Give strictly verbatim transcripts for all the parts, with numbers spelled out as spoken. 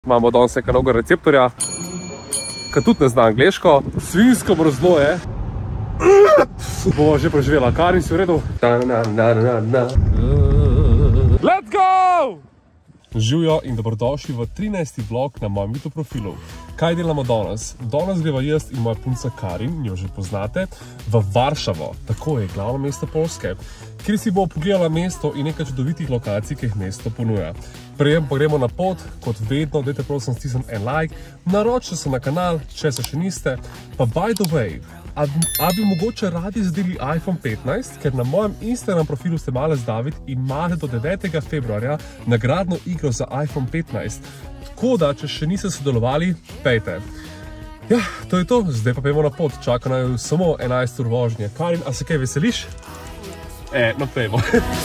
Imamo danes nekaj novega receptorja, ki tudi ne zna angleško. Svinjsko mrzlo je. Bomo že preživela. Karin, si v redu? Let's go! Živjo in dobrodošli v trinajsti vlog na mojem YouTube profilu. Kaj delamo danes? Danes greva jaz in moja punca Karin, jo že poznate, v Varšavo. Tako je, glavno mesto Poljske, kjer si bo pogledala mesto in nekaj čudovitih lokacij, ki jih mesto ponuja. Prejem pa gremo na pot, kot vedno, dajte prosim stisniti en like, naročite se na kanal, če se še niste, pa by the way, a, a bi mogoče radi zadeli iPhone petnajst, ker na mojem Instagram profilu ste Malec David imate do devetega februarja nagradno igro za iPhone petnajst. Tako da, če še niste sodelovali, pejte. Ja, to je to, zdaj pa pejmo na pot, čaka naju samo enajst ur vožnje. Karin, a se kaj veseliš? E, no pejmo.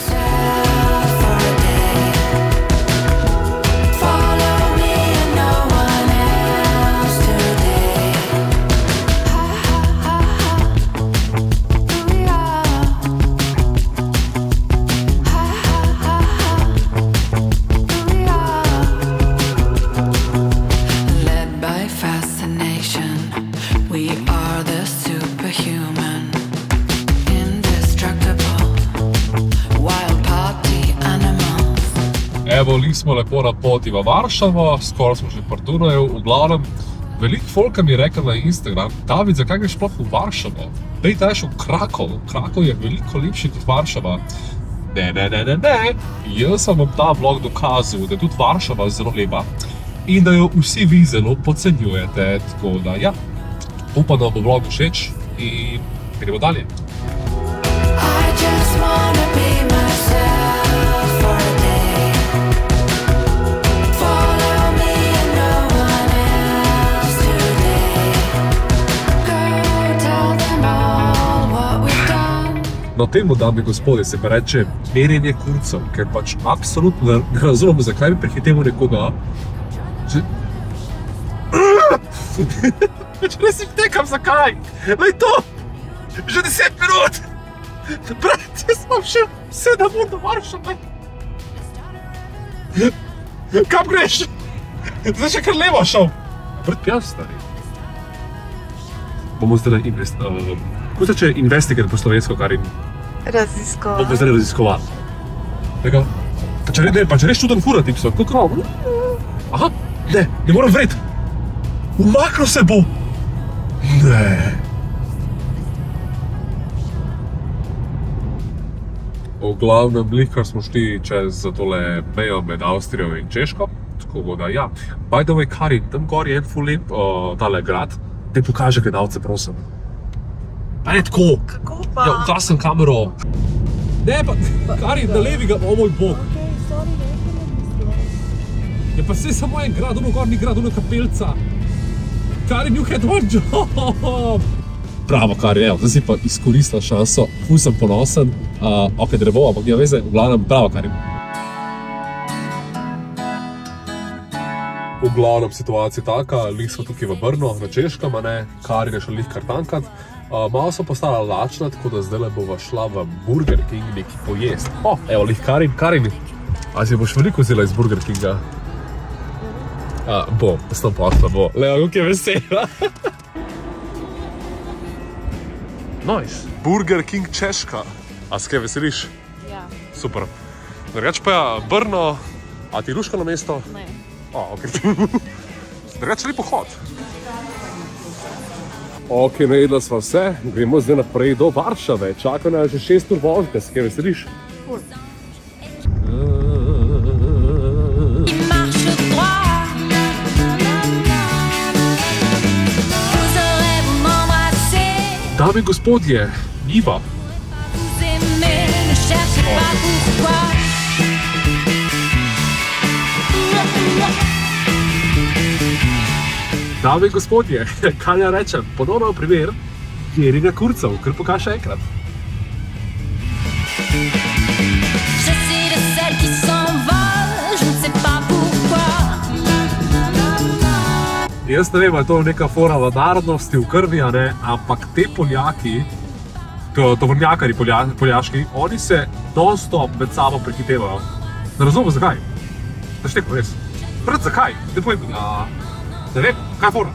Evo, li smo lepo na poti v Varšavo, skoraj smo že v Dunaju, v glavnem, veliko folka mi je rekel na Instagram, David, zakaj greš sploh v Varšavo? Pej, ta je šel v Krakov, Krakov je veliko lepši kot Varšava. Ne, ne, ne, ne, ne, jaz sem vam ta vlog dokazal, da je tudi Varšava zelo lepa in da jo vsi vi zelo podcenjujete, tako da ja, upam, da bo vlog všeč in gremo dalje. No, temu, dami gospodje, se pa reče merjenje kurcev, ker pač absolutno ne razumem, zakaj bi prehiteval nekoga. Že... Če ne si vtekam, zakaj? Lej to! Že deset minut! Brat, jaz sem še sedem ur do Varšave. Kam greš? Zdaj še kar levo šel. Brat, pjav, stari. Bomo zdaj invest... Kako se če investigate po slovensko, Karin? Raziskovati. Bomo zdaj raziskovati. Tega? Pa če, ne, pa če reš čuden fura, tipso, kako krav? Aha, ne, ne moram vred. Umaknil se bo. Ne. V glavnem, lihkar smo šli čez tole mejo med Avstrijo in Češko. Tako da, ja. By the way, Karin, tam gor je en ful lep tale grad. Te pokaže gledalce, prosim. Pa ne tako. Kako pa? Ja, ugasem kamero. Ne, pa, Karin, na levi ga, o moj bog. Ja, pa saj samo en grad, ono gor ni grad, ono kapelca. Karin, you had one job. Bravo, Karin, evo, zdaj si pa izkoristila šanso, ful sem ponosen. Uh, ok, drevo, ampak nima veze, v glavnem, bravo, Karin. V glavnem situacija je taka, lih smo tukaj v Brno, na Češkem, a ne, Karin je šel lih kar tankat. Uh, malo so postala lačna, tako da zdaj bova šla v Burger King neki pojest. O, evo, lih Karin, Karin, a si boš veliko vzela iz Burger Kinga? Uh, bo, sto posto bo. Leo, kako je vesela. Nice. Burger King Češka. A se kaj veseliš? Ja. Super. Drugač pa ja, Brno, a ti ruška na mesto? Ne. A, ok. Drugač lepo hod. Ok, najedla sva vse, gremo zdaj naprej do Varšave. Čaka nas že šest ur vožnje, se kaj veseliš? Ful. Dame in gospodje, Iva. Dame in gospodje, kaj ja rečem, ponovno primer merjenja kurcev, kar pokaže enkrat. Jaz ne vem, ali je to neka fora v narodnosti, v krvi, a ne, ampak te Poljaki, tovornjakari poljaški, oni se non-stop med sabo prehitevajo. Ne razumem, zakaj. Da šteko, res. Brat, zakaj? Ne povem, uh, ne vem, kaj je fora?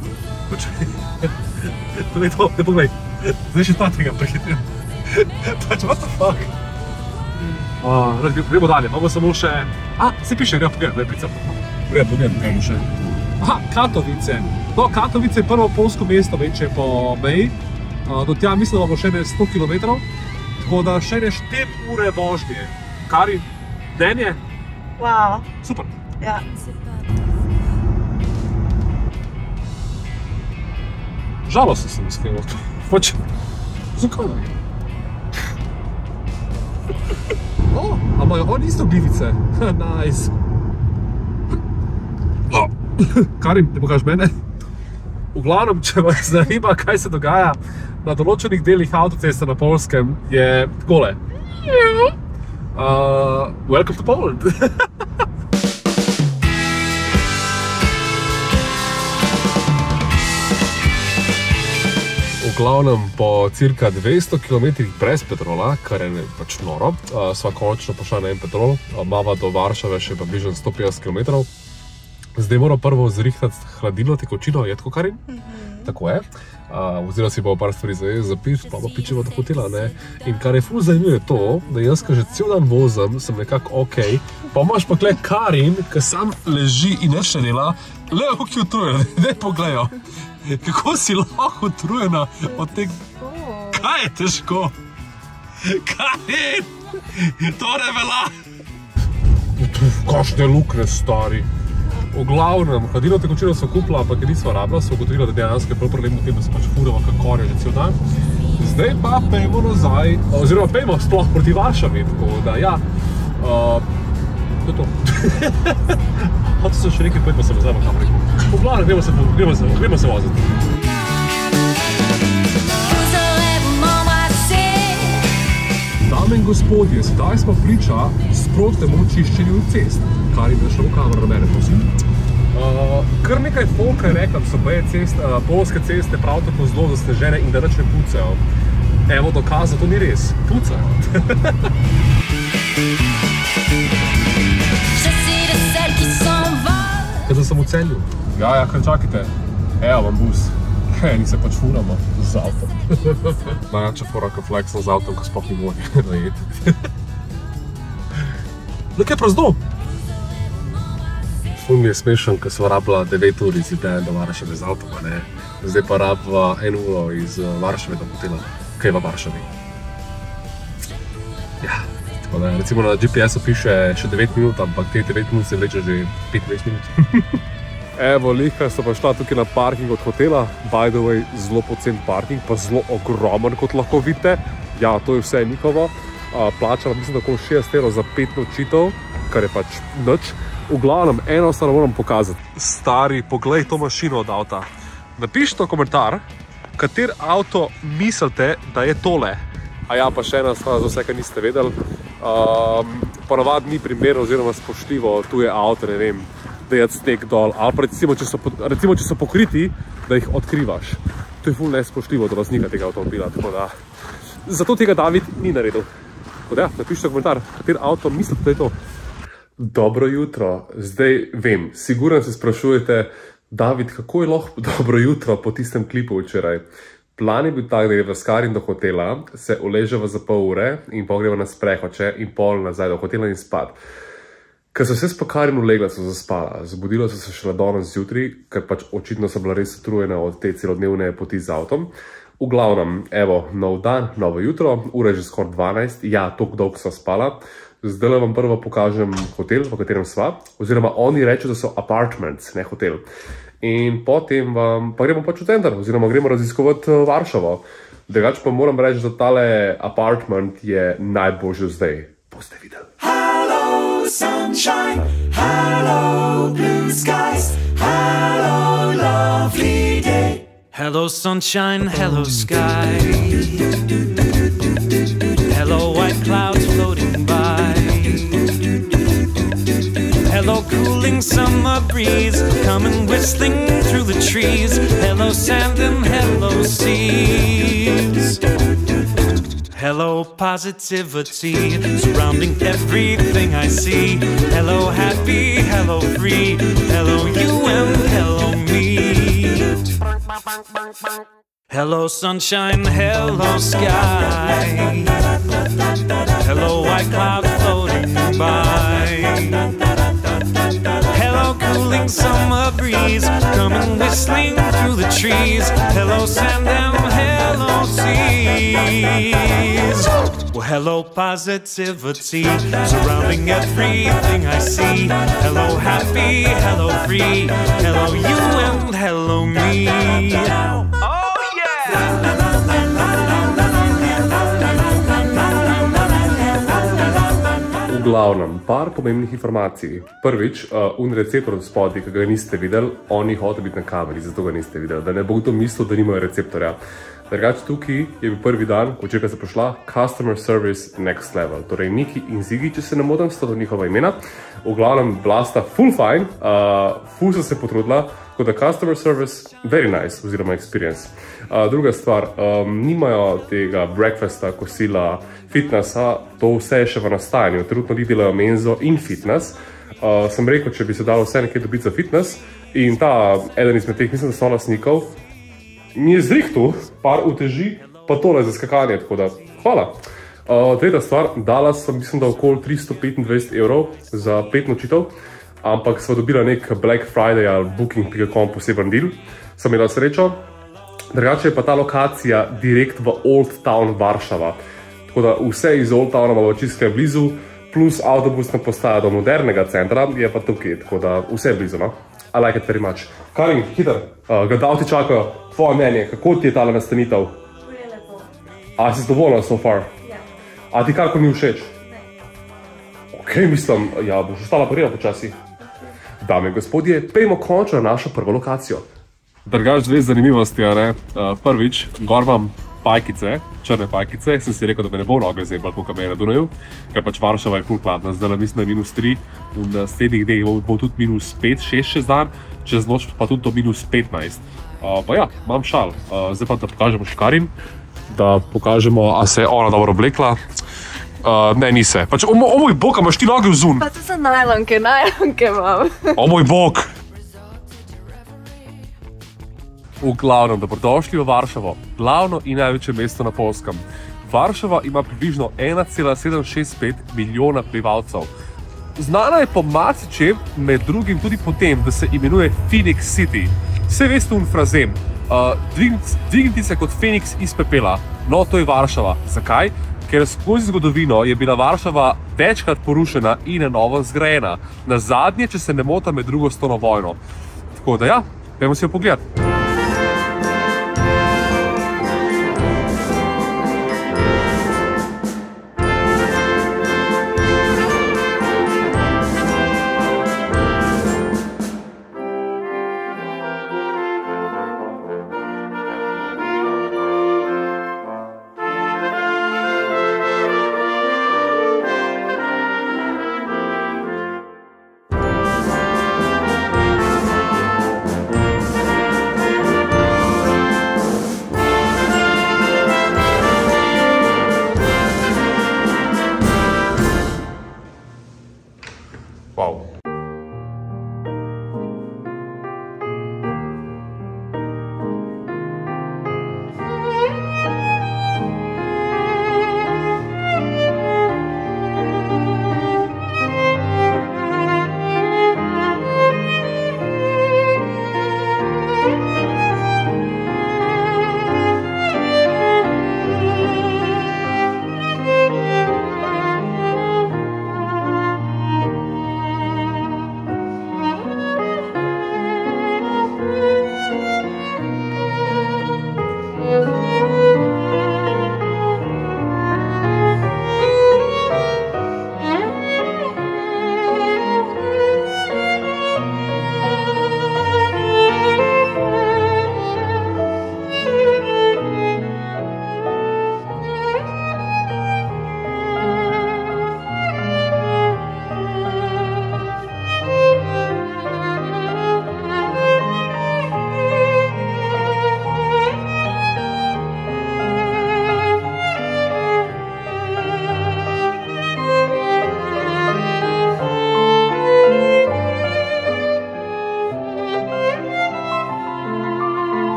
Ne to, ne poglej. Zdaj še ta tega prehitim. Pač, what the fuck? Uh, gremo dalje, imamo samo še... A, se piše, gremo pogledati, ne pricam. Gremo pogledati, gremo še. Aha, Katovice. No, Katovice je prvo polsko mesto večje po meji. Uh, do tja mislim, da imamo še ne sto kilometrov. Tako da še ne štiri ure vožnje. Kari, mnenje? Wow. Super. Ja. Žalostno sem iskreno. Pač, zakaj? O, a imajo oni isto glivice? Nice. Karim, ne pokaž mene? V glavnem, če vas zanima, kaj se dogaja na določenih delih avtoceste na Poljskem, je takole. Uh, welcome to Poland. V glavnem, po cirka dvesto kilometrih brez petrola, kar je pač noro, uh, sva končno pošla na en petrol, mava do Varšave še pa bližno sto petdeset kilometrov. Zdaj moram prvo zrihtati hladilno tekočino, je tako, Karin? Mm-hmm. Tako je. Uh, vzela si pa par stvari za pit, pa pa pičeva do hotela, ne. In kar je ful zanimivo je to, da jaz, ko že cel dan vozim, sem nekako okej, pa imaš pa kle Karin, ki sam leži in nič ne dela, le kako je utrujen, daj pogledajo. Kako si lahko utrujena od tega? Kaj je težko? Karin! To ne velja! Kakšne lukne, stari. V glavnem, hladilno tekočino so kupila, ampak je nisva rabila, so ugotovila, da dejansko je prav problem v tem, da se pač furava kakorja že cel dan. Zdaj pa pejmo nazaj, oziroma pejmo sploh proti Varšavi, tako da ja. Uh, to je to. Hotel sem še nekaj, pojdimo se nazaj v kameri. V glavnem, gremo se, gremo se, gremo se voziti. Dame in gospodje, sedaj smo priča sprotnemu čiščenju cest. Karin, da šlo v kamero na mene, prosim. Uh, kar nekaj folka je rekla, da so boje cest, uh, poljske ceste prav tako zelo zasnežene in da nič ne pucajo. Evo dokaz, da to ni res. Pucajo. Kaj da sem v Celju? Ja, ja, kaj čakajte. Evo vam bus. Hej, ni se pač furamo z avtom. Najjača fora, ko flexam z avtom, ko sploh ni moj dojeti. Nekaj prazno. Ful mi je smešen, ko sva rabila devet ur iz Ljubljane do Varšave z avtom, ne. Zdaj pa rabila eno uro iz Varšave do hotela, kaj je v Varšavi. Ja, tako da recimo na G P S-u piše še devet minut, ampak te devet minut se vleče že petindvajset minut. Evo, lihka sta pa šla tukaj na parking od hotela, by the way, zelo pocen parking, pa zelo ogromen, kot lahko vidite. Ja, to je vse njihovo. Plačala mislim, da okoli šestdeset evrov za pet nočitev, kar je pač nič. V glavnem, eno stvar moram pokazati. Stari, poglej to mašino od avta. Napišite komentar, kater avto mislite, da je tole. A ja, pa še ena stvar za vse, kar niste vedeli. Um, ponavadi ni primerno oziroma spoštljivo tuje avto, ne vem, dajati sneg dol. Ali pa recimo, če so, recimo, če so pokriti, da jih odkrivaš. To je ful nespoštljivo do lastnika tega avtomobila, tako da... Zato tega David ni naredil. Tako da ja, napišite komentar, kater avto mislite, da je to. Dobro jutro. Zdaj vem, sigurno se sprašujete, David, kako je lahko dobro jutro po tistem klipu včeraj? Plan je bil tak, da greva s Karin do hotela, se uleževa za pol ure in pol greva na sprehoče in pol nazaj do hotela in spat. Ker so se s Karin ulegla, so zaspala. Zbudila so se šele danes zjutraj, ker pač očitno so bila res utrujena od te celodnevne poti z avtom. V glavnem, evo, nov dan, novo jutro, ura je že skoraj dvanajst, ja, toliko dolgo sva spala. Zdaj vam prvo pokažem hotel, v katerem sva, oziroma oni rečejo, da so apartments, ne hotel. In potem vam, pa gremo pač v center, oziroma gremo raziskovati Varšavo. Drugače pa moram reči, da tale apartment je najboljši zdaj. Boste videli. Hello sunshine, hello blue skies, hello lovely day. Hello sunshine, hello sky, hello white clouds floating by, hello cooling summer breeze coming whistling through the trees, hello sand and hello seas, Hello, positivity surrounding everything I see. Hello, happy, hello, free. Hello, you and hello, me. Hello, sunshine, hello, sky. Hello, white cloud floating by. Hello, cooling summer breeze coming whistling through the trees. Hello, sand and hello, seas. Well, hello, positivity surrounding everything I see. Hello, happy, hello, free. Hello, you and hello, me. Oh, yeah! V glavnem, par pomembnih informacij. Prvič, uh, un receptor od spodaj, ki ga niste videli, oni hoče biti na kameri, zato ga niste videli. Da ne bo kdo mislil, da nimajo receptorja. Drugače tukaj je bil prvi dan, ko čeka se prišla Customer Service Next Level. Torej Niki in Ziggy, če se ne motim, sta to njihova imena. V glavnem, bila sta full fine, uh, full so se potrudila, tako da Customer Service, very nice, oziroma experience. Uh, druga stvar, um, nimajo tega breakfasta, kosila, fitnessa, to vse je še v nastajanju. Trenutno ti delajo menzo in fitness. Uh, sem rekel, če bi se dalo vse nekaj dobiti za fitness in ta eden izmed teh, mislim, da so lasnikov, mi je zrihtu par uteži, pa tole za skakanje, tako da hvala. Uh, tretja stvar, dala sem, mislim, da okoli tristo petindvajset evrov za pet nočitev, ampak sva dobila nek Black Friday ali booking pika com poseben deal, sem imela srečo. Drugače je pa ta lokacija direkt v Old Town Varšava, tako da vse iz Old Towna imamo čisto blizu, plus avtobusna postaja do modernega centra je pa tukaj, tako da vse je blizu, no? I like it very much. Karin, hiter, uh, gledalci čakajo, tvoje mnenje, kako ti je tale nastanitev? Je lepo. A si zadovoljna so far? Ja. A ti kako ni všeč? Ne. Ok, mislim, ja, boš ostala parira počasi. Dame in gospodje, pejmo končno na našo prvo lokacijo. Drugač dve zanimivosti, a ne? Uh, prvič, gor imam pajkice, črne pajkice, sem si rekel, da me ne bo noge zebal, kot me je na Dunaju, ker pač Varšava je ful hladna, zdaj mislim, da je minus tri in na naslednjih dneh bo, bo tudi minus pet, šest čez dan, čez noč pa tudi do minus petnajst. Uh, pa ja, imam šal, uh, zdaj pa da pokažemo še Karin, da pokažemo, a se je ona dobro oblekla. Uh, ne, ni se. Pač, o, o moj bog, a imaš ti noge vzun? Pa to so najlonke, najlonke imam. O moj bog! V glavnem, dobrodošli v Varšavo, glavno in največje mesto na Poljskem. Varšava ima približno ena cela sedem šest pet milijona prebivalcev. Znana je po marsičem, med drugim tudi po tem, da se imenuje Phoenix City. Vse veste un frazem, uh, dvigniti se kot Feniks iz pepela. No, to je Varšava. Zakaj? Ker skozi zgodovino je bila Varšava večkrat porušena in na novo zgrajena. Na zadnje, če se ne motim, med drugo svetovno vojno. Tako da ja, gremo si jo pogledati.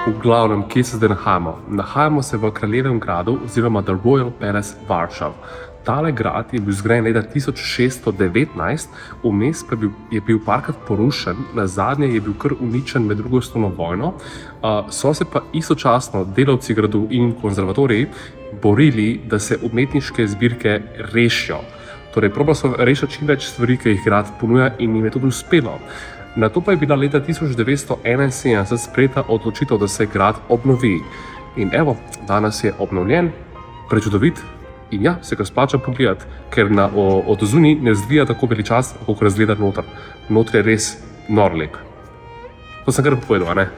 V glavnem, kje se zdaj nahajamo? Nahajamo se v Kraljevem gradu oziroma The Royal Palace Warsaw. Tale grad je bil zgrajen leta tisoč šeststo devetnajst, vmes pa je bil, je bil parkrat porušen, nazadnje je bil kar uničen med drugo svetovno vojno. Uh, so se pa istočasno delavci gradu in konzervatoriji borili, da se umetniške zbirke rešijo. Torej, probali so rešiti čim več stvari, ki jih grad ponuja in jim je tudi uspelo. Nato pa je bila leta tisoč devetsto enainsedemdeset sprejeta odločitev, da se grad obnovi. In evo, danes je obnovljen, prečudovit in ja, se ga splača pogledati, ker na, o, od zunaj ne zdvija tako veličast, kot razgleda noter. Noter je res nor lep. To sem kar povedal, a ne?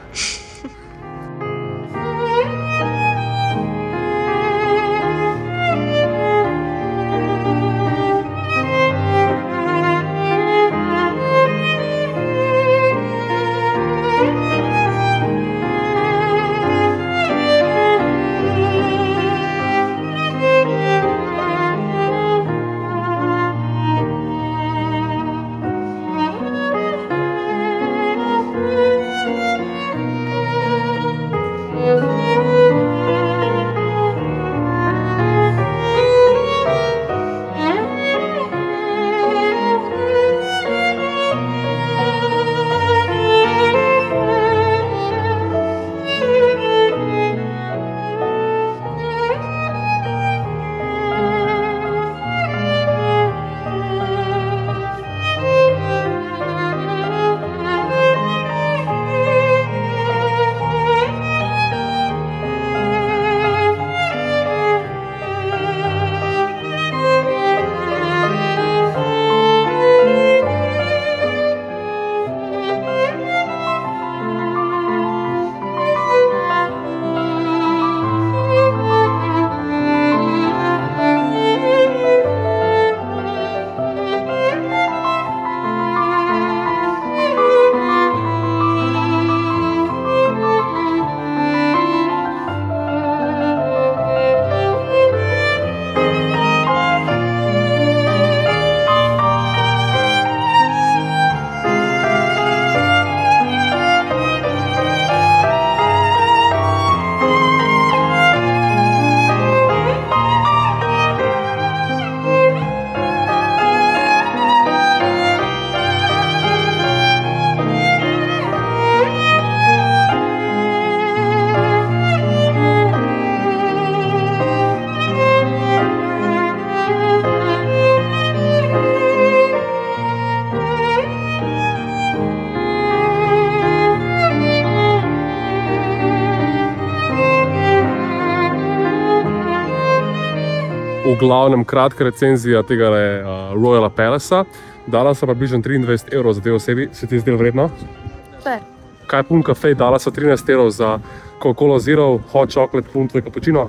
V glavnem kratka recenzija tega uh, Royal Palacea. Dala sem približno triindvajset evrov za dve osebi. Se ti zdelo vredno? Fair. Kaj pun kafe? Dala sem trinajst evrov za Coca-Cola Zero, hot chocolate, pun tvoj cappuccino.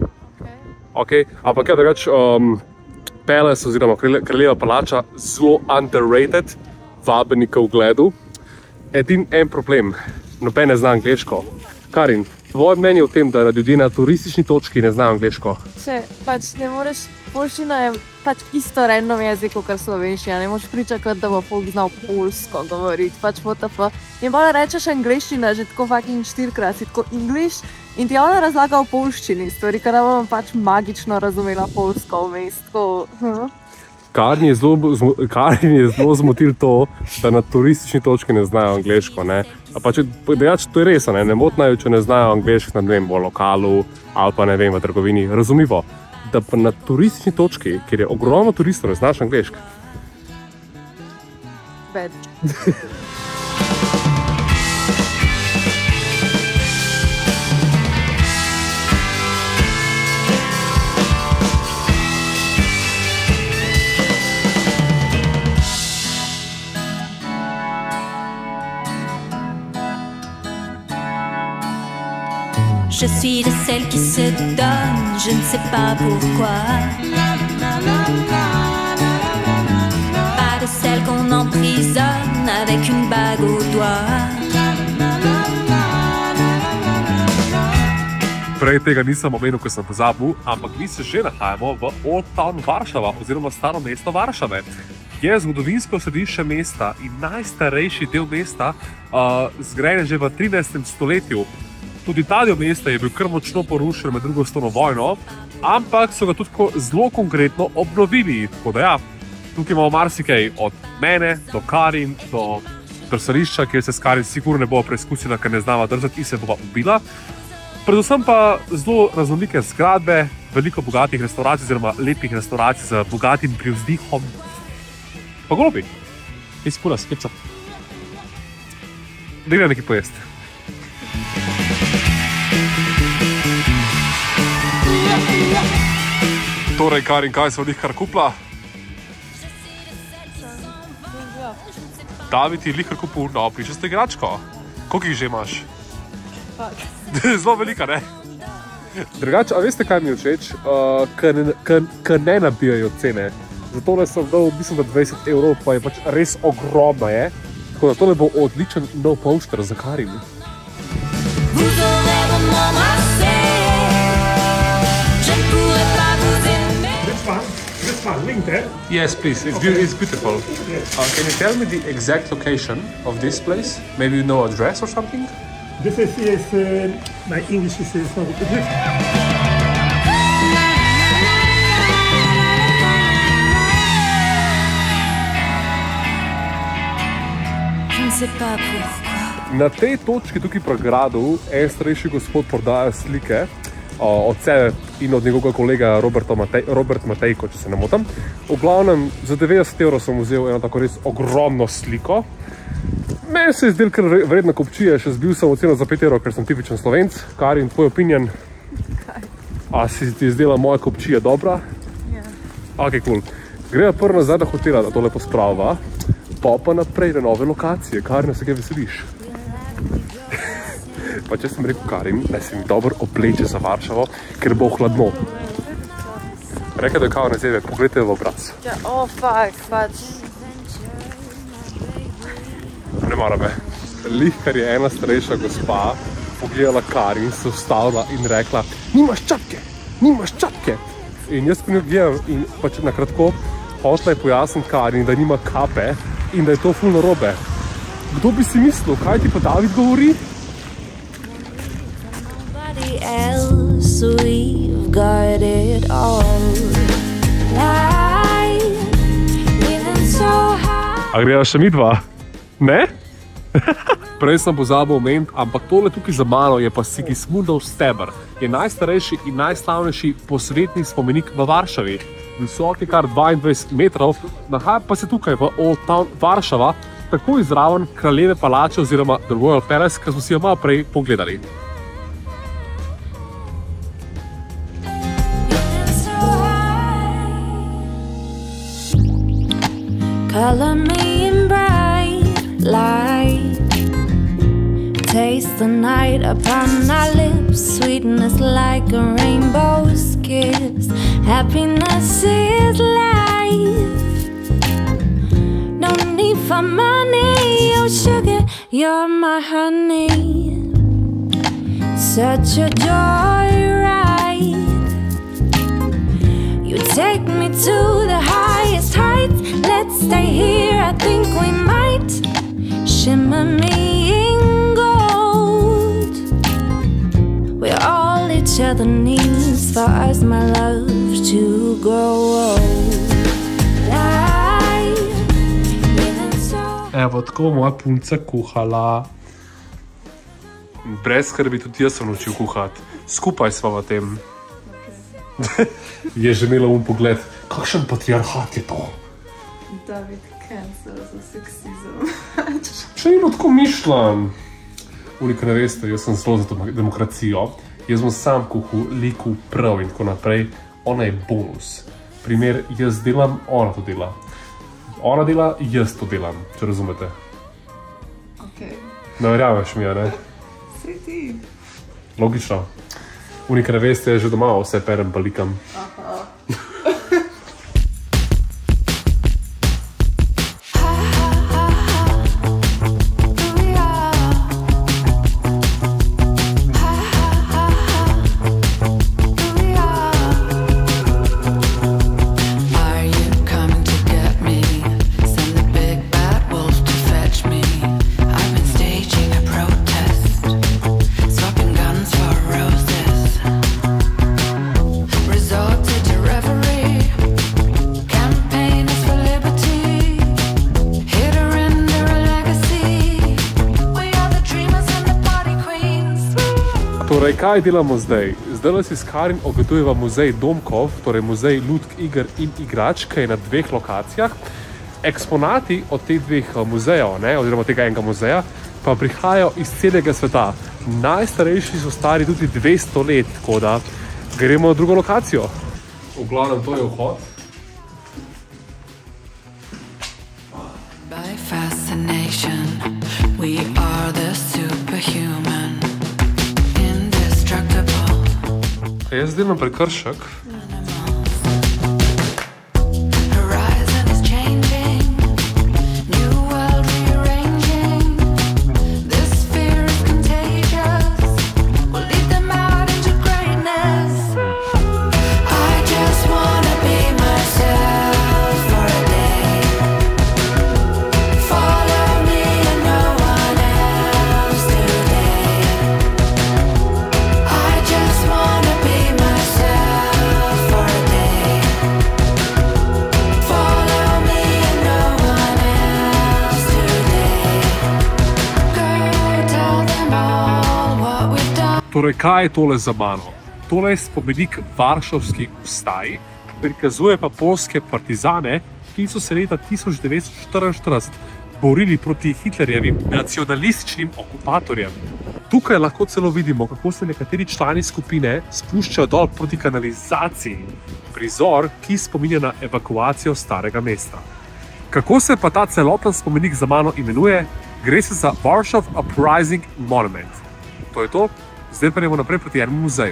Okay. Ampak ja, drugač, um, Palace oziroma Kraljeva palača zelo underrated, vabenika v gledu. Edin en problem, noben ne zna angleško. Karin, tvoje mnenje o tem, da ljudje na turistični točki ne znajo angleško? Če pač ne moreš, poljščina je pač isto random jezik, kot slovenščina. Ne moreš pričakati, da bo folk znal polsko govoriti, pač W T F. In bolj rečeš angleščina že tako fucking štirikrat, si tako English in ti ona razlaga o polščini stvari, ker bom pač magično razumela polsko vmes, tako... Hm. Karin je zelo, Karin je zelo zmotil to, da na turistični točki ne znajo angleško, ne. A pa če dejač, to je res, ne, ne motnajo, če ne znajo angleško, ne vem, v lokalu ali pa ne vem, v trgovini. Razumivo, da pa na turistični točki, kjer je ogromno turistov, ne znaš angleško. Bad. Je suis de celles qui se donnent, je ne sais pas pourquoi. Pas de celles qu'on emprisonne avec une bague au doigt. Prej tega nisem omenil, ko sem pozabil, ampak mi se že nahajamo v Old Town Varšava oziroma staro mesto Varšave. Je zgodovinsko središče mesta in najstarejši del mesta, uh, zgrajen že v trinajstem stoletju. Tudi ta del mesta je bil kar močno porušen med drugo svetovno vojno, ampak so ga tudi zelo konkretno obnovili. Tako da ja, tukaj imamo marsikaj od mene do Karin, do drsališča, kjer se s Karin sigurno ne bo preizkusila, ker ne znava drzati in se bova ubila. Predvsem pa zelo raznolike zgradbe, veliko bogatih restauracij oziroma lepih restauracij z bogatim privzdihom. Pa golobi, izpula skepca. Da gre nekaj pojesti. Torej, Karin, kaj so lihkar kupla? David je lihkar kupil novo plišasto igračko. Koliko jih že imaš? Zelo velika, ne? Drugače, a veste, kaj mi je všeč? Ker ne nabijajo cene. Zato ne sem dal, mislim, da dvajset evrov, pa je pač res ogromno je. Tako da tole bo odličen nov poster za Karin. This one, link there? Yes, please. It's, Okay. be it's beautiful. Yes. Uh, can you tell me the exact location of this place? Maybe you know address or something? This is, is uh, my English is, is not good. Je ne sais pas pourquoi. Na tej točki tukaj pri gradu en starejši gospod prodaja slike uh, od sebe in od njegovega kolega Roberta Matej, Robert Matejko, če se ne motam. V glavnem, za devetdeset evrov sem vzel eno tako res ogromno sliko. Meni se je zdel kar vredna kupčija, še zbil sem oceno za pet evrov, ker sem tipičen Slovenc. Karin, tvoj opinion? A si ti zdela moja kupčija dobra? Ja. Ok, cool. Greva prvo nazaj do hotela, da tole pospravava, pa pa naprej na nove lokacije. Karin, se kaj veseliš? Pa če sem rekel Karin, da se mi dobro obleče za Varšavo, ker bo hladno. Rekaj, da je kao na zebe, pogledajte v obraz. Ja, oh, fuck, pač. Ne mara me. Lihkar je ena starejša gospa pogledala Karin, se ustavila in rekla: nimaš čapke, nimaš čapke. In jaz ko njo gledam in pač nakratko hotela je pojasniti Karin, da nima kape in da je to ful narobe. Kdo bi si mislil, kaj ti pa David govori? Nobody else, we've got it all. Life, living so high. A greva še midva? Ne? Prej sem pozabil omeniti, ampak tole tukaj za mano je pa Sigismundov steber. Je najstarejši in najslavnejši posvetni spomenik v Varšavi. Visok je kar dvaindvajset metrov, nahaja pa se tukaj v Old Town Varšava, tako izraven kraljeve palače oziroma The Royal Palace, ki smo si jo malo prej pogledali. Living so high. Color me in bright light. Taste the night upon our lips. Sweetness like a rainbow's kiss. Happiness is life. No need for money, oh sugar, you're my honey. Such a joyride. You take me to the highest heights. Let's stay here, I think we might. Shimmer me in gold. We're all each other needs for us, my love, to grow old. Life, living so. Evo, tako moja punca kuhala. Brez skrbi, tudi jaz sem naučil kuhati. Skupaj sva v tem. Je že imela um pogled, kakšen patriarhat je to? David cancel za seksizem. Še ni bilo tako mišljen. Unika ne veste, jaz sem zelo za demokracijo. Jaz bom sam kuhal, liku prav in tako naprej. Ona je bonus. Primer, jaz delam, ona to dela. Ona dela, jaz to delam, če razumete. Okay. Ne verjameš mi, a ne? Saj ti. Logično. Unika ne veste, že doma vse perem pa likam. Aha. Swapping guns Torej, kaj delamo zdaj? Zdaj si s Karin ogledujeva muzej Domkov, torej muzej lutk, iger in igrač, ki je na dveh lokacijah. Eksponati od teh dveh muzejev, ne, oziroma tega enega muzeja, pa prihajajo iz celega sveta. Najstarejši so stari tudi dvesto let, tako da gremo na drugo lokacijo. V glavnem, to je vhod. By fascination, we are the superhuman, indestructible. Jaz delam prekršek. Horizon is changing, new world rearranging. This fear is contagious, we'll lead them out into greatness. I just wanna be myself for a day. Follow me and no one else today. I just wanna be myself for a day. Follow me and no one else today. Go tell them all what we've done. Torej, kaj je tole za mano? Tole je spomenik Varšavski vstaji, prikazuje pa poljske partizane, ki so se leta tisoč devetsto štiriinštirideset borili proti Hitlerjevim nacionalističnim okupatorjem. Tukaj lahko celo vidimo, kako se nekateri člani skupine spuščajo dol proti kanalizaciji. Prizor, ki spominja na evakuacijo starega mesta. Kako se pa ta celoten spomenik za mano imenuje? Gre se za Warsaw Uprising Monument. To je to, zdaj pa gremo naprej proti enemu muzeju.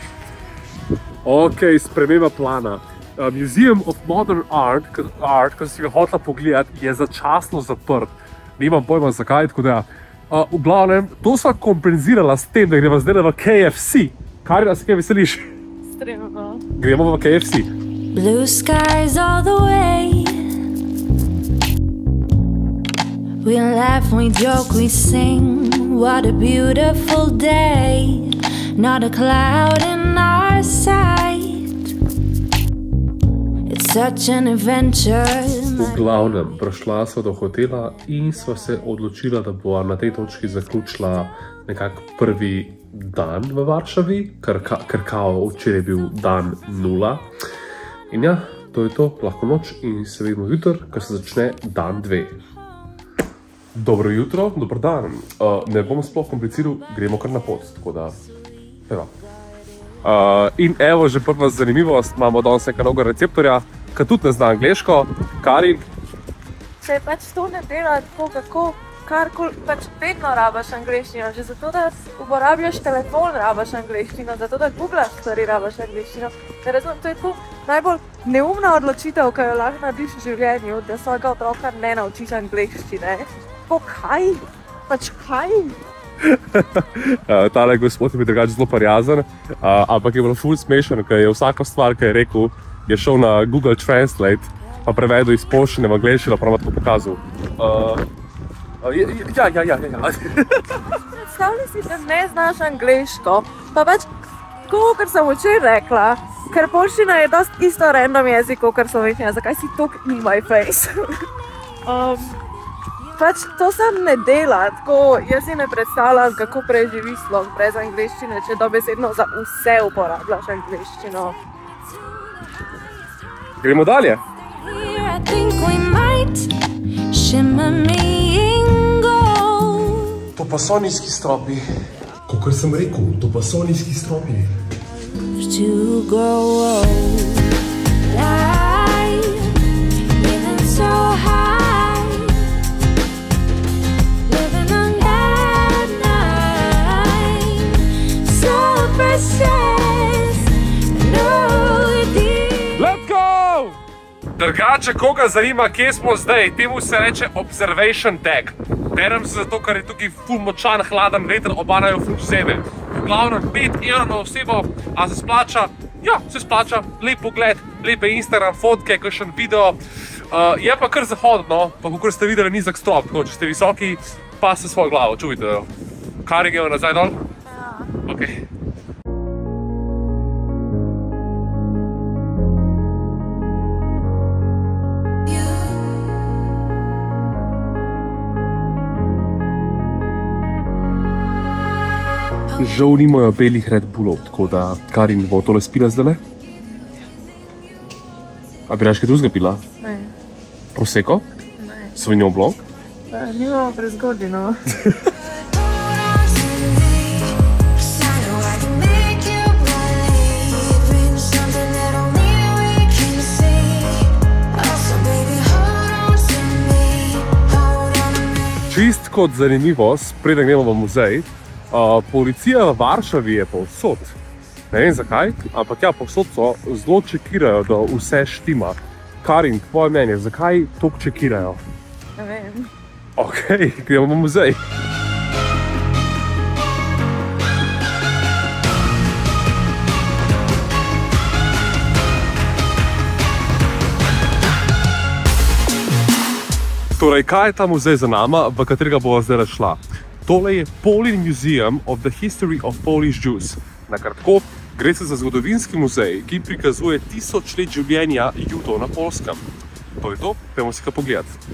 Ok, sprememba plana. Uh, Museum of Modern Art, art ki si ga hotela pogledati, je začasno zaprt. Nimam pojma zakaj, tako da. Uh, v glavnem, to sva kompenzirala s tem, da greva zdaj v K F C. Karina, se kaj veseliš? Stremno. Gremo v K F C. Blue skies all the way. We laugh, we joke, we sing. What a beautiful day. Not a cloud in our sight. It's such an adventure. V glavnem, prišla sva do hotela in sva se odločila, da bova na tej točki zaključila nekako prvi dan v Varšavi, ker, ka, ker kao včeraj je bil dan nula. In ja, to je to, lahko noč in se vidimo jutri, ko se začne dan dve. Dobro jutro, dober dan. Uh, ne bom sploh kompliciral, gremo kar na pot, tako da, evo. Uh, in evo, že prva zanimivost, imamo danes nekaj novega receptorja, ki tudi ne zna angleško. Karin, Če pač to ne dela tako, kako karkoli, pač vedno rabaš angleščino, že zato, da uporabljaš telefon, rabaš angleščino, zato, da googlaš stvari, rabaš angleščino. Ne razumem, to je tako najbolj neumna odločitev, ki jo lahko narediš v življenju, da svojega otroka ne naučiš angleščine. Po kaj? Pač kaj? uh, tale gospod je bil drugače zelo prijazen, uh, ampak je bilo ful smešen, ker je vsako stvar, ki je rekel, je šel na Google Translate, pa prevedel iz poljščine v angleščino, pa nam tako pokazal. Uh, uh, ja, ja, ja, ja, ja. Predstavljaj si, da ne znaš angleško, pa pač, kot sem včeraj rekla, ker poljščina je dost isto random jezik, kot slovenščina, zakaj si tok in my face? um, pač to sam ne dela, tako jaz si ne predstavljam, kako preživi sploh brez angleščine, če dobesedno za vse uporabljaš angleščino. Gremo dalje. Here I think we might shimmer me in gold. To pa so nizki stropi. Kakor sem rekel, to pa so nizki stropi. To grow old. Life, living so high, living on that night, so precious, no idea. Let's go! Drugače, koga zanima, kje smo zdaj, temu se reče observation deck. Berem se zato, ker je tukaj ful močan, hladen veter, obanajo ful zeme. V glavnem pet evrov na osebo, a se splača? Ja, se splača, lep pogled, lepe Instagram fotke, kakšen video. Uh, je pa kar zahodno, pa kakor ste videli nizak strop, tako, če ste visoki, pa se svojo glavo, čujte. Kari, gremo nazaj dol? Ja. Ok. Žal nimajo belih Red Bullov, tako da Karin bo tole spila zdaj. A bi raš kaj drugega pila? Ne, Prosecco? ne. Sauvignon Blanc? Pa, nimamo prezgodaj, no. Čist kot zanimivost, preden gremo v muzej, uh, policija v Varšavi je povsod. Ne vem zakaj, ampak ja, povsod so zelo čekirajo, da vse štima. Karin, tvoje mnenje, zakaj toliko čekirajo? Ne vem. Ok, gremo v muzej. Torej, kaj je ta muzej za nama, v katerega bova zdaj šla? Tole je Polin Museum of the History of Polish Jews. Na kratko, gre se za zgodovinski muzej, ki prikazuje tisoč let življenja Judov na Poljskem. To je to, pojmo si ga pogledati.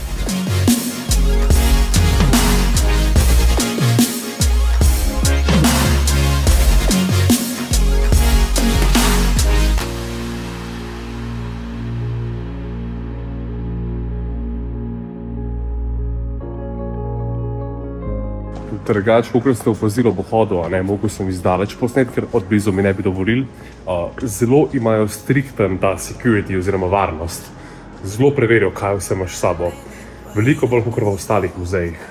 Drugač, kakor ste opazili ob pohodu, a ne, mogel sem izdaleč posnet, ker od blizu mi ne bi dovolili. Uh, zelo imajo strikten ta security oziroma varnost. Zelo preverijo, kaj vse imaš s sabo. Veliko bolj kakor v ostalih muzejih.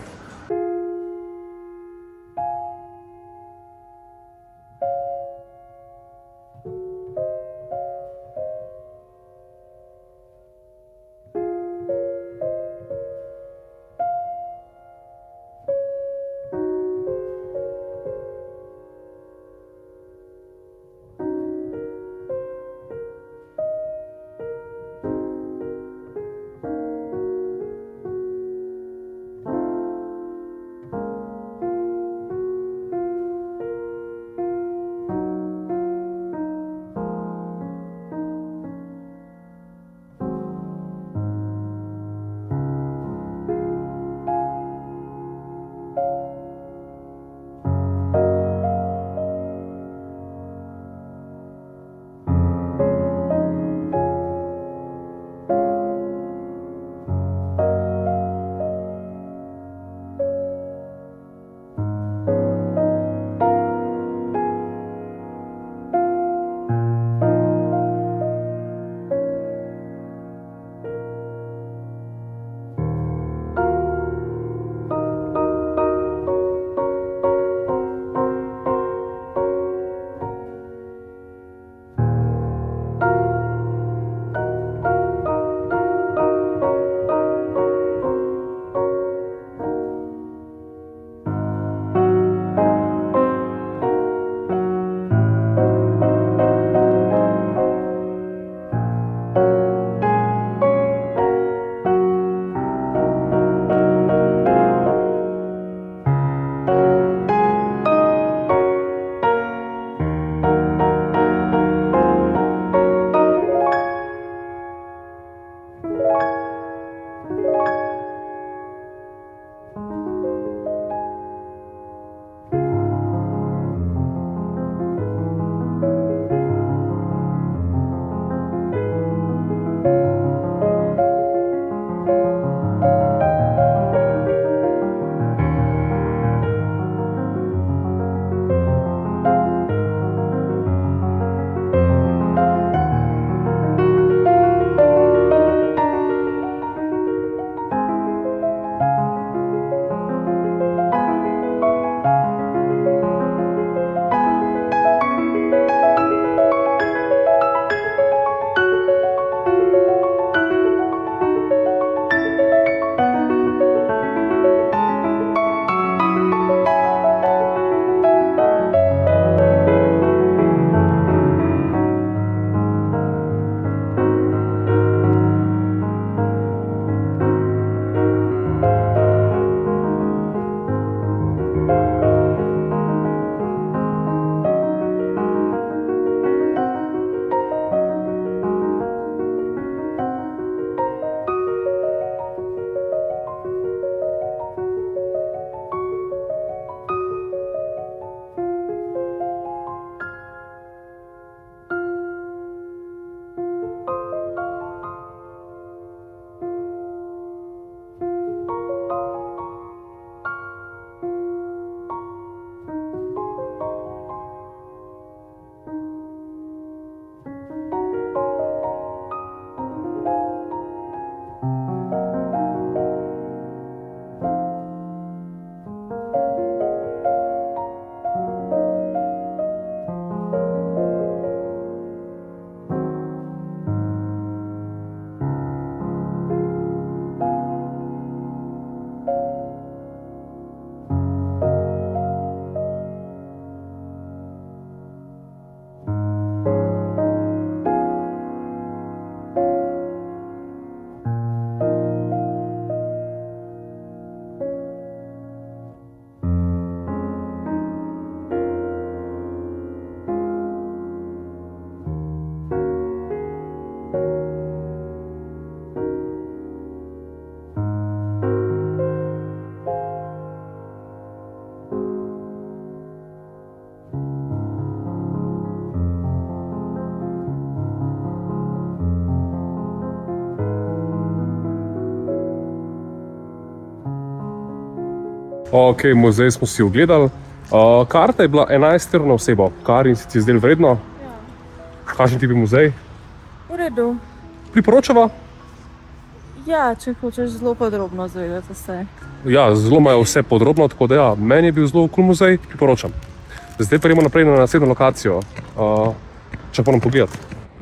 Ok, muzej smo si ogledali. Uh, karta je bila enajst evrov na osebo. Karin, si ti zdel vredno? Ja. Kakšen tipi muzej? V redu. Priporočava? Ja, če hočeš zelo podrobno zvedeti vse. Ja, zelo imajo vse podrobno, tako da ja, meni je bil zelo kul muzej, priporočam. Zdaj pa idemo naprej na naslednjo lokacijo. Uh, če pa nam pogledati.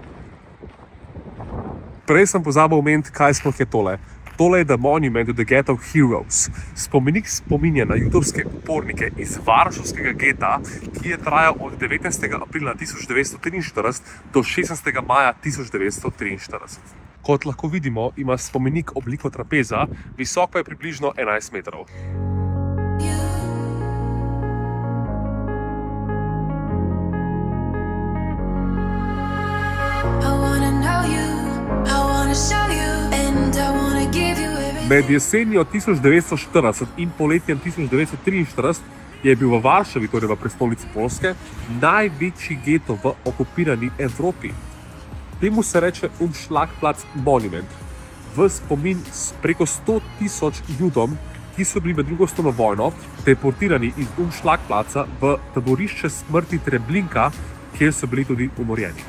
Prej sem pozabil omeniti, kaj sploh je tole. Tole je The Monument to the Ghetto Heroes. Spomenik spominja na judovske upornike iz Varšavskega geta, ki je trajal od devetnajstega aprila tisoč devetsto triinštirideset do šestnajstega maja tisoč devetsto triinštirideset. Kot lahko vidimo, ima spomenik obliko trapeza, visok pa je približno enajst metrov. Med jesenjo tisoč devetsto štirideset in poletjem tisoč devetsto triinštirideset je bil v Varšavi, torej v prestolnici Poljske, največji geto v okupirani Evropi. Temu se reče Umschlagplatz Monument. V spomin preko sto tisoč Judom, ki so bili med drugo svetovno vojno deportirani iz Umschlagplatza v taborišče smrti Treblinka, kjer so bili tudi umorjeni.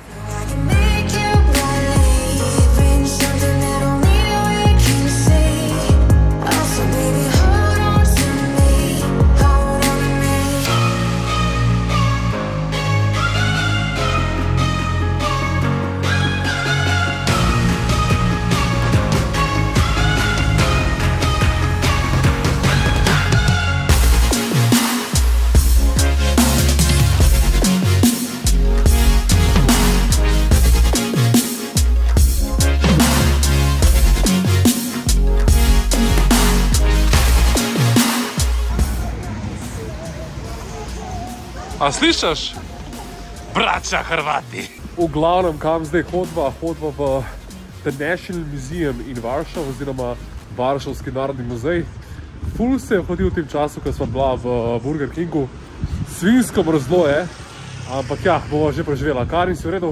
A slišaš? Braća Hrvati! V glavnem, kam zdaj hodva? Hodva v The National Museum in Varšav, oziroma Varšavski narodni muzej. Ful se je hodil v tem času, ko sva bila v Burger Kingu. Svinsko mrzlo je, ampak ja, bova že preživela. Karin, si v redu?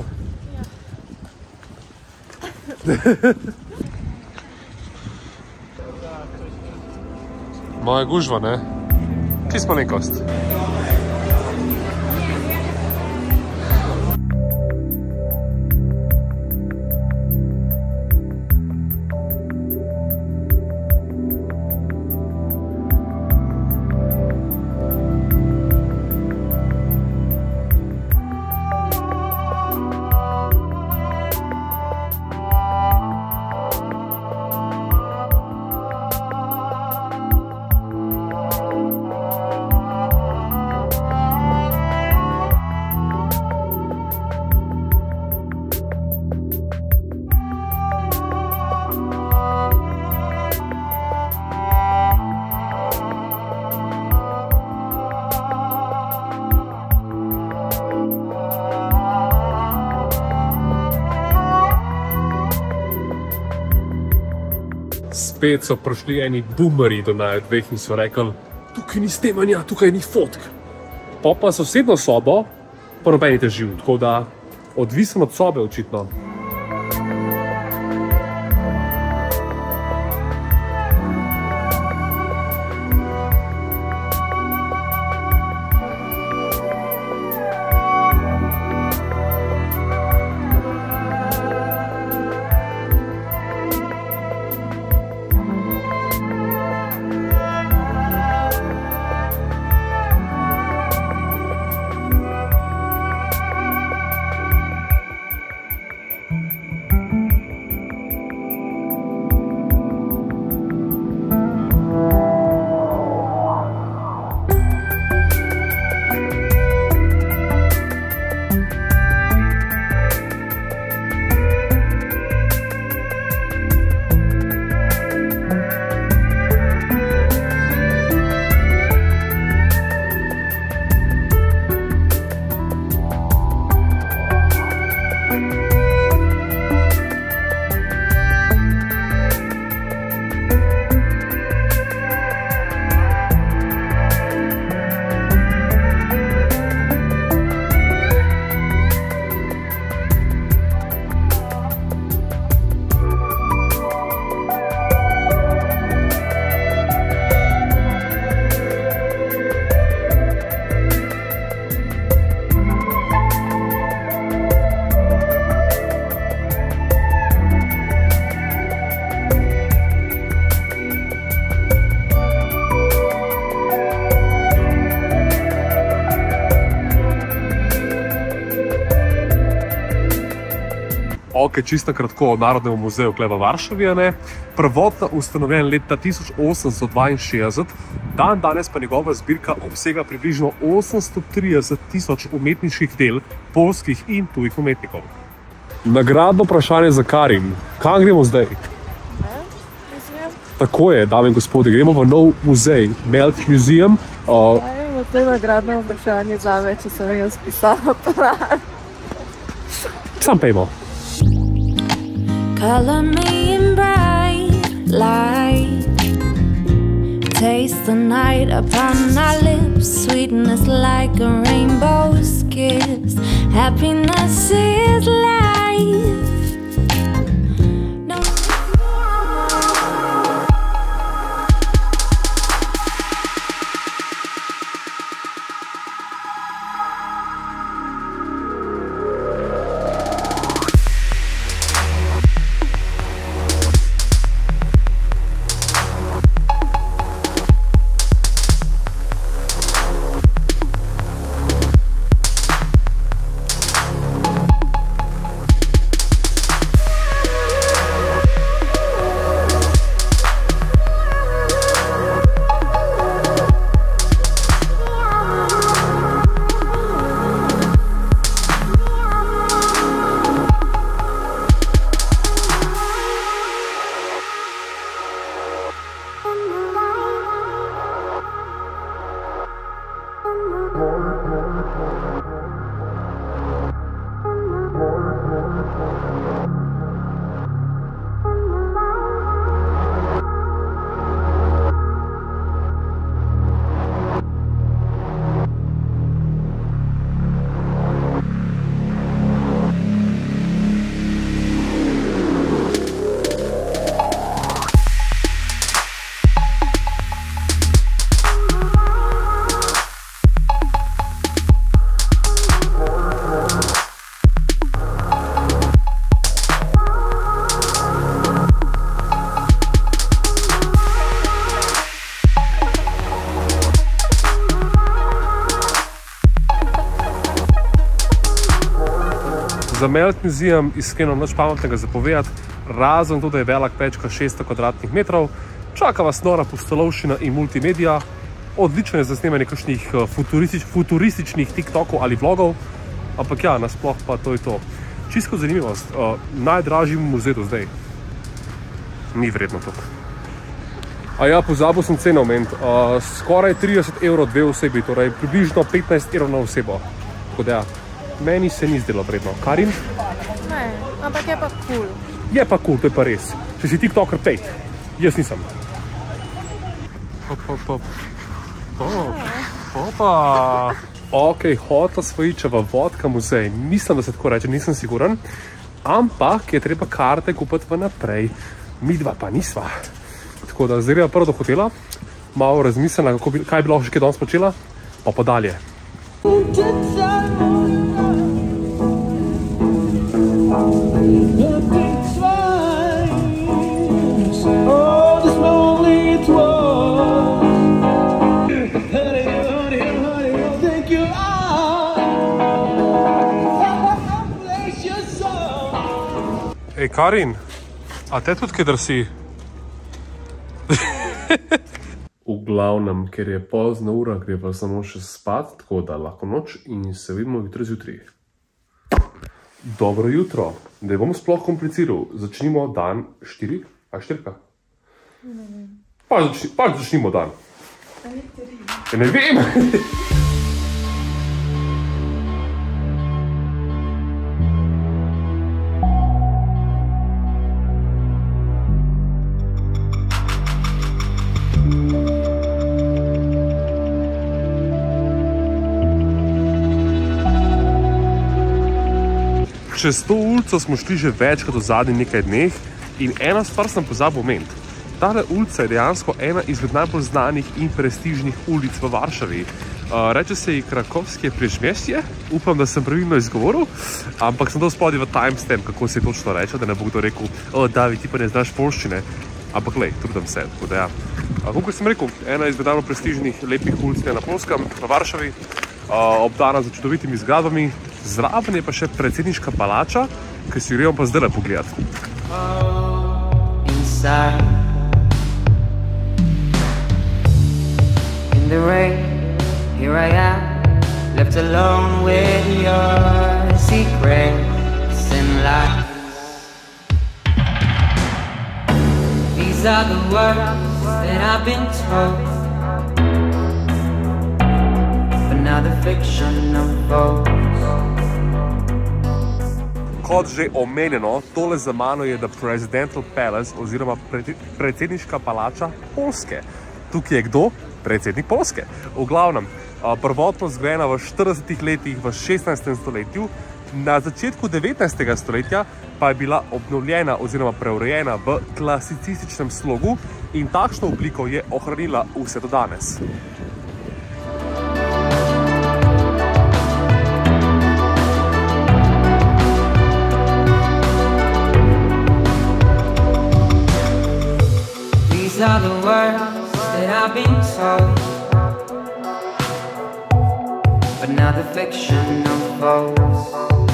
Ja. Moja gužva, ne? Čist malenkost. Spet so prišli eni boomerji do naju dveh in so rekli, tukaj ni snemanja, tukaj ni fotk. Pa pa sosedno sobo, pa nobeni te živ, tako da odvisen od sobe očitno. Ok, čisto kratko o Narodnem muzeju tukaj v Varšavi, ne. Prvotno ustanovljen leta tisoč osemsto dvainšestdeset, dan danes pa njegova zbirka obsega približno osemsto trideset tisoč umetniških del poljskih in tujih umetnikov. Nagradno vprašanje za Karin. Kam gremo zdaj? Tako je, dame in gospodje, gremo v nov muzej, Melt Museum. Uh, To je nagradno vprašanje zame, če sem jaz pisala plan. sam pejmo. Color me in bright light. Taste the night upon our lips. Sweetness like a rainbow's kiss. Happiness is life. No. Za Melt Museum iskreno nič pametnega zapovedati, razen to, da je velik večka šeststo kvadratnih metrov, čaka vas nora pustolovščina in multimedija, odlično je za snemanje kakšnih futuristič, futurističnih tiktokov ali vlogov, ampak ja, nasploh pa to je to. Čisto zanimivost, uh, najdražji muzej do zdaj. Ni vredno to. A ja, pozabil sem ceno omeniti, uh, skoraj trideset evrov dve osebi, torej približno petnajst evrov na osebo. Tako da ja, meni se ni zdelo vredno. Karin? Ne, ampak je pa cool. Je pa cool, to je pa res. Če si tiktoker, pej. Jaz nisem. Hop, hop, hop. Opa. Ok, hotla svojiča v vodka muzej. Mislim, da se tako reče, nisem siguren. Ampak je treba karte kupiti vnaprej. Mi dva pa nisva. Tako da zdaj greva prvo do hotela, malo razmislila, kako bi, kaj bi lahko še kaj danes počela, pa pa dalje. Ej, Karin, a te tudi kjer si? V glavnem, ker je pozna ura, gre pa samo še spat, tako da lahko noč in se vidimo jutri zjutraj. Dobro jutro, ne bom sploh kompliciral, začnimo dan štiri, a štirka? Ne vem. Pač začni, pa začnimo dan. A ni tri? Ne vem. Čez to ulico smo šli že večkrat v zadnjih nekaj dneh in ena stvar sem pozabil omeniti. Tale ulica je dejansko ena izmed najbolj znanih in prestižnih ulic v Varšavi. Uh, reče se ji Krakovske Prežmestje, upam, da sem pravilno izgovoril, ampak sem dal spodaj v timestamp, kako se točno reče, da ne bo kdo rekel, o, David, ti pa ne znaš poljščine. Ampak lej, trudim se, tako da ja. Uh, kako sem rekel, ena izmed najbolj prestižnih lepih ulic na Poljskem, v Varšavi, uh, obdana z čudovitimi zgradbami, Zraven je pa še predsedniška palača, ki si jo gremo pa zdaj pogledati. Inside in the rain, here I am, left alone with your secrets and lies. These are the words that I've been told, but now the fiction unfolds. Kot že omenjeno, tole za mano je The Presidential Palace oziroma predsedniška palača Poljske. Tukaj je kdo? Predsednik Poljske. V glavnem, prvotno zgrajena v štiridesetih letih v šestnajstem stoletju, na začetku devetnajstega stoletja pa je bila obnovljena oziroma preurejena v klasicističnem slogu in takšno obliko je ohranila vse do danes. These are the words that I've been told, but now the fiction unfolds.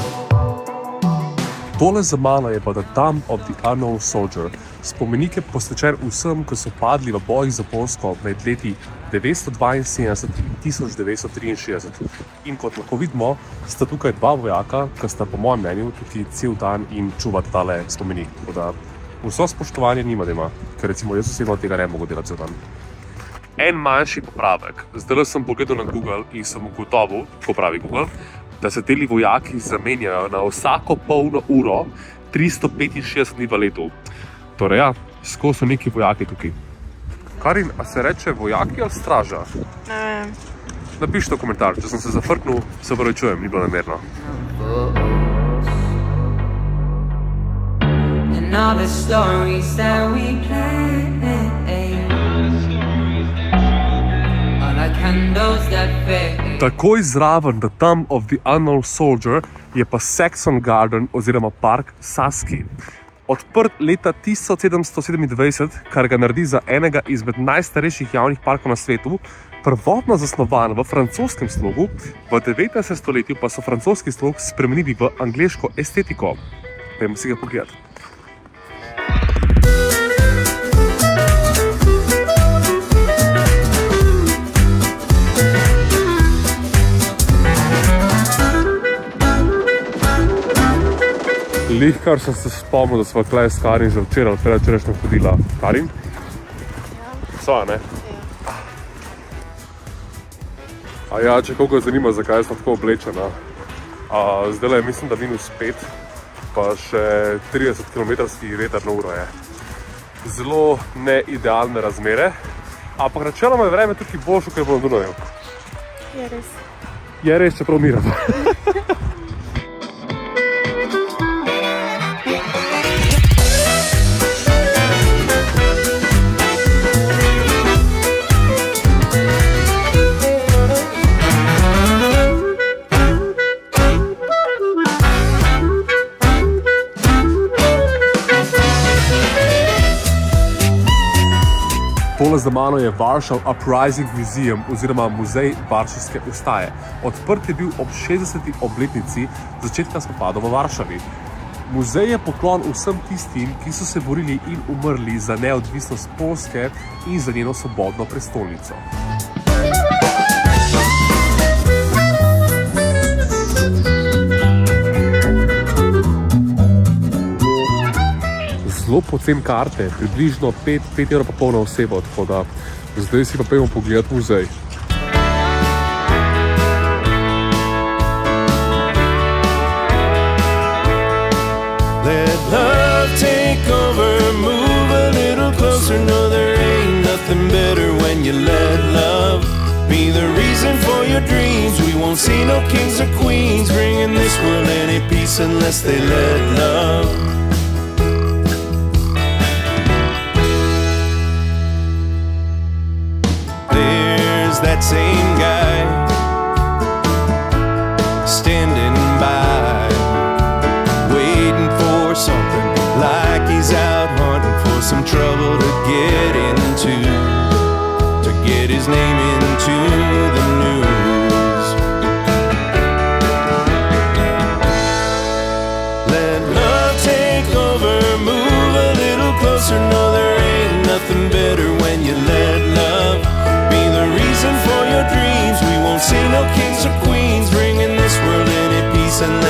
Tole za mano je pa The Tomb of the Unknown Soldier. Spomenik je posvečen vsem, ki so padli v bojih za Poljsko med leti devetsto dvainsedemdeset in tisoč devetsto triinšestdeset. In kot lahko vidimo, sta tukaj dva vojaka, ki sta po mojem mnenju tukaj cel dan in čuvata tale spomenik. Tako da vso spoštovanje njima dema, ker recimo jaz osebno tega ne mogu delati cel dan. En manjši popravek. Zdaj sem pogledal na Google in sem ugotovil, ko pravi Google, da se teli vojaki zamenjajo na vsako polno uro tristo petinšestdeset dni v letu. Torej ja, skozi so neki vojaki tukaj. Karin, a se reče vojaki ali straža? Ne vem. Napišite v komentar, če sem se zafrknil, se opravičujem, ni bilo namerno. And all the stories that we play, all the candles that fade. Takoj zraven The Tomb of the Unknown Soldier je pa Saxon Garden oziroma park Saski. Odprt leta tisoč sedemsto sedemindvajset, kar ga naredi za enega izmed najstarejših javnih parkov na svetu, prvotno zasnovan v francoskem slogu, v devetnajstem stoletju pa so francoski slog spremenili v angleško estetiko. Pojmo si ga pogledati. Lih, kar sem se spomnil, da sva tukaj s Karin že včeraj ali predvčerajšnjem hodila. Karin? Ja. Sva, ne? Ja. A ja, če koga zanima, zakaj sem tako oblečena. Zdaj je, mislim, da minus pet, pa še trideset kilometrski veter na uro je. Zelo neidealne razmere, ampak načeloma je vreme tukaj boljše, ker bo na Dunaju. Je res. Je res, čeprav miramo. Tole za mano je Warsaw Uprising Museum oziroma muzej Varšavske ustaje. Odprt je bil ob šestdeseti obletnici začetka spopadov v Varšavi. Muzej je poklon vsem tistim, ki so se borili in umrli za neodvisnost Poljske in za njeno svobodno prestolnico. Zelo pocen karte, približno pet evrov pa pol na osebo, tako da zdaj si pa pojmo pogledati muzej. Let love take over, move a little closer. No, there ain't nothing better when you let love be the reason for your dreams. We won't see no kings or queens bringing this world any peace unless they let love. That same guy standing by, waiting for something, like he's out hunting for some trouble to get into, to get his name into the news.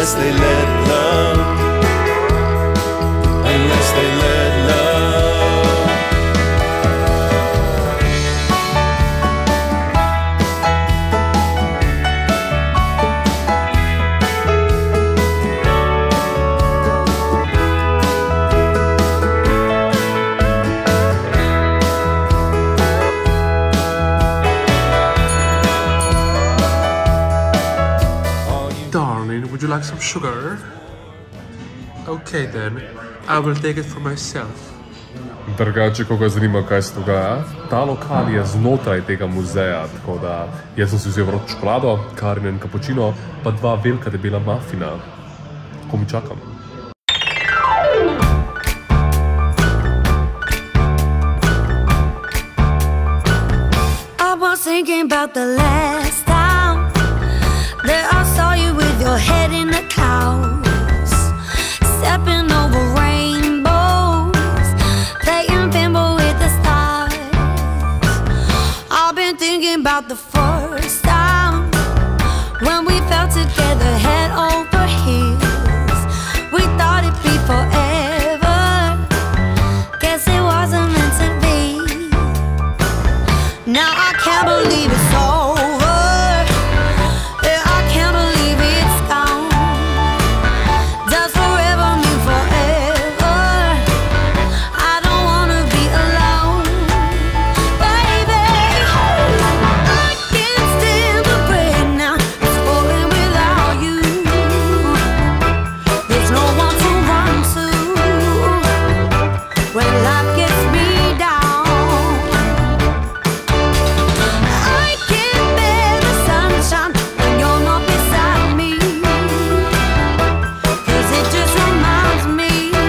unless they let love, unless they let love. Darling, would you like some sugar? Okay then, I will take it for myself. Drugače, koga zanima, kaj se dogaja, ta lokal je znotraj tega muzeja, tako da jaz sem si vzel vročo čokolado, Karin en kapučino, pa dva velika debela mafina. Ko mi čakam. I was thinking about the last time that I saw you with your head in the clouds, stepping over rainbows, playing pinball with the stars. I've been thinking about the first time when we fell together head over heels. We thought it'd be forever, guess it wasn't meant to be. Now I can't believe it's over. Yeah, I can't believe it's gone. Does forever mean forever? I don't wanna be alone, baby. I can't stand the rain now. It's falling without you. There's no one to run to when life gets me down. I can't bear the sunshine when you're not beside me, 'cause it just reminds me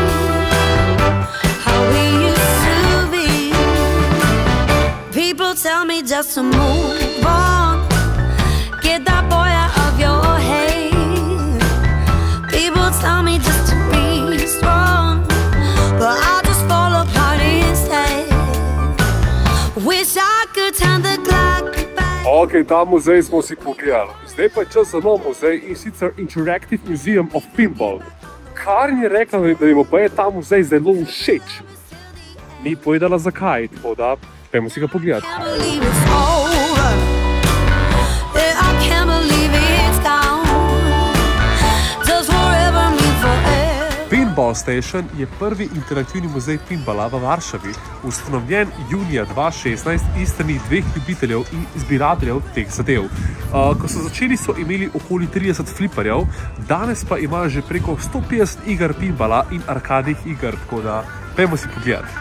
how we used to be. People tell me just to move on, get that boy out of your head. People tell me just to be strong, but I just fall apart instead. Wish I could turn the clock back. Ok, ta muzej smo si pogledali. Zdaj pa je čas za nov muzej in sicer Interactive Museum of Pinball. Karin je rekla, da jim pa je ta muzej zelo všeč. Ni povedala zakaj, tako da pojmo si ga pogledati. Can't believe it's over. Yeah, I can't believe it's gone. Does forever mean forever? Pinball Station je prvi interaktivni muzej pinballa v Varšavi, ustanovljen junija dva tisoč šestnajst iz strani dveh ljubiteljev in zbirateljev teh zadev. Uh, ko so začeli, so imeli okoli trideset fliperjev, danes pa imajo že preko sto petdeset iger pinballa in arkadnih iger, tako da pojmo si pogledati.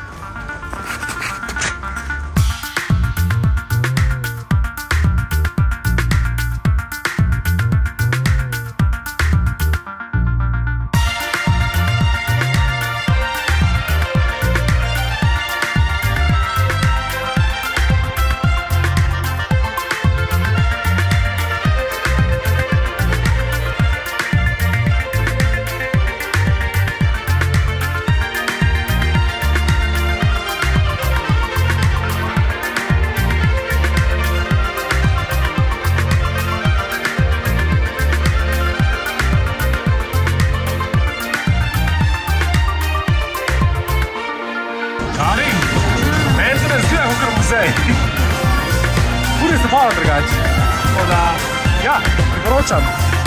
Karin, meni se ne zdi, kakor muzej. Furi se malo drugače. Tako da, ja, priporočam.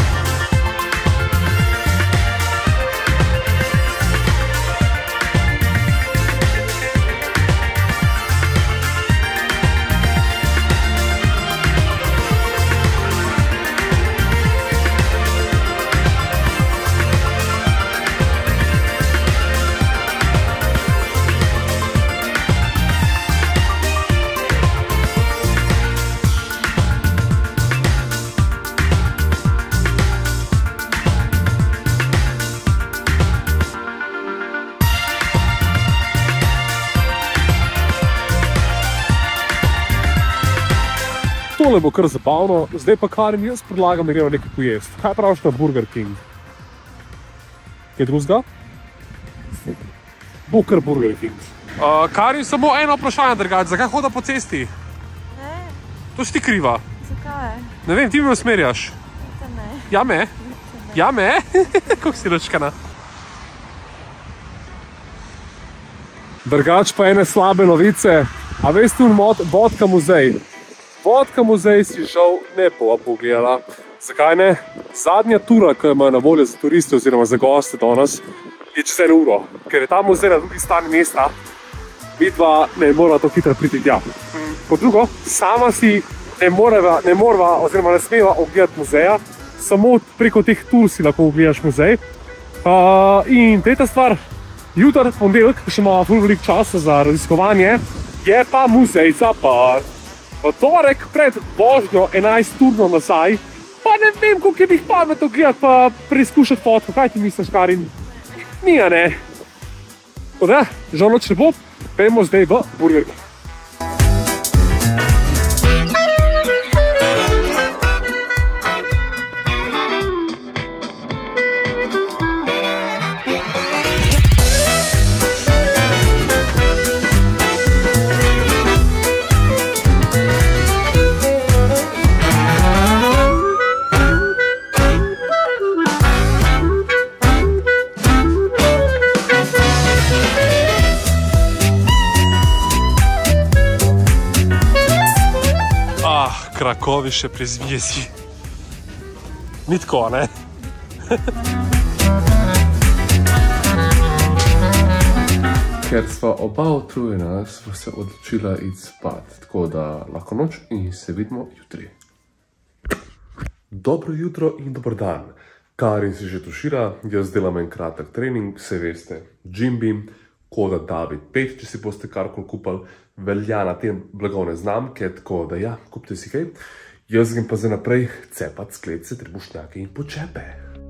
Tole bo kar zabavno, zdaj pa Karin, jaz predlagam, da gremo nekaj pojesti. Kaj praviš na Burger King? Kaj drugega? Bo kar Burger King. Uh, Karin, samo eno vprašanje drugače, zakaj hoda po cesti? Ne, To si ti kriva. zakaj? Ne vem, ti me usmerjaš. To ne. Ja me? Ja, me? Kako si lučkana? Drugač pa ene slabe novice. A veste, Vodka muzej? Vodka muzej si žal ne bova pogledala. Zakaj ne? Zadnja tura, ki ima na voljo za turiste oziroma za goste danes, je čez eno uro. Ker je ta muzej na drugi strani mesta, vidva ne mora to hitro priti tja. Kot drugo, sama si ne moreva, ne morava oziroma ne smeva ogledati muzeja, samo preko teh tur si lahko ogledaš muzej. Uh, in tretja stvar, jutri, ponedeljek, še imamo ful veliko časa za raziskovanje, je pa muzej zaprt. V torek pred vožnjo enajst urno nazaj, pa ne vem, koliko je bih pametno gledati pa preizkušati fotko. Kaj ti misliš, Karin? Ni, a ne? Tako da, žal noč ne bo, pojmo zdaj v burgerko. Krakovi še prezvijesi. Ni tako, ne? Ker sva oba utrujena, sva se odločila iti spat. Tako da lahko noč in se vidimo jutri. Dobro jutro in dober dan. Karin se že tušira, jaz delam en kratek trening, se veste, Jim Beam, koda David pet, če si boste karkoli kupali, velja na tem blagovne znamke, tako da ja, kupite si kaj. Jaz grem pa zdaj naprej cepat sklece, trebušnjake in počepe.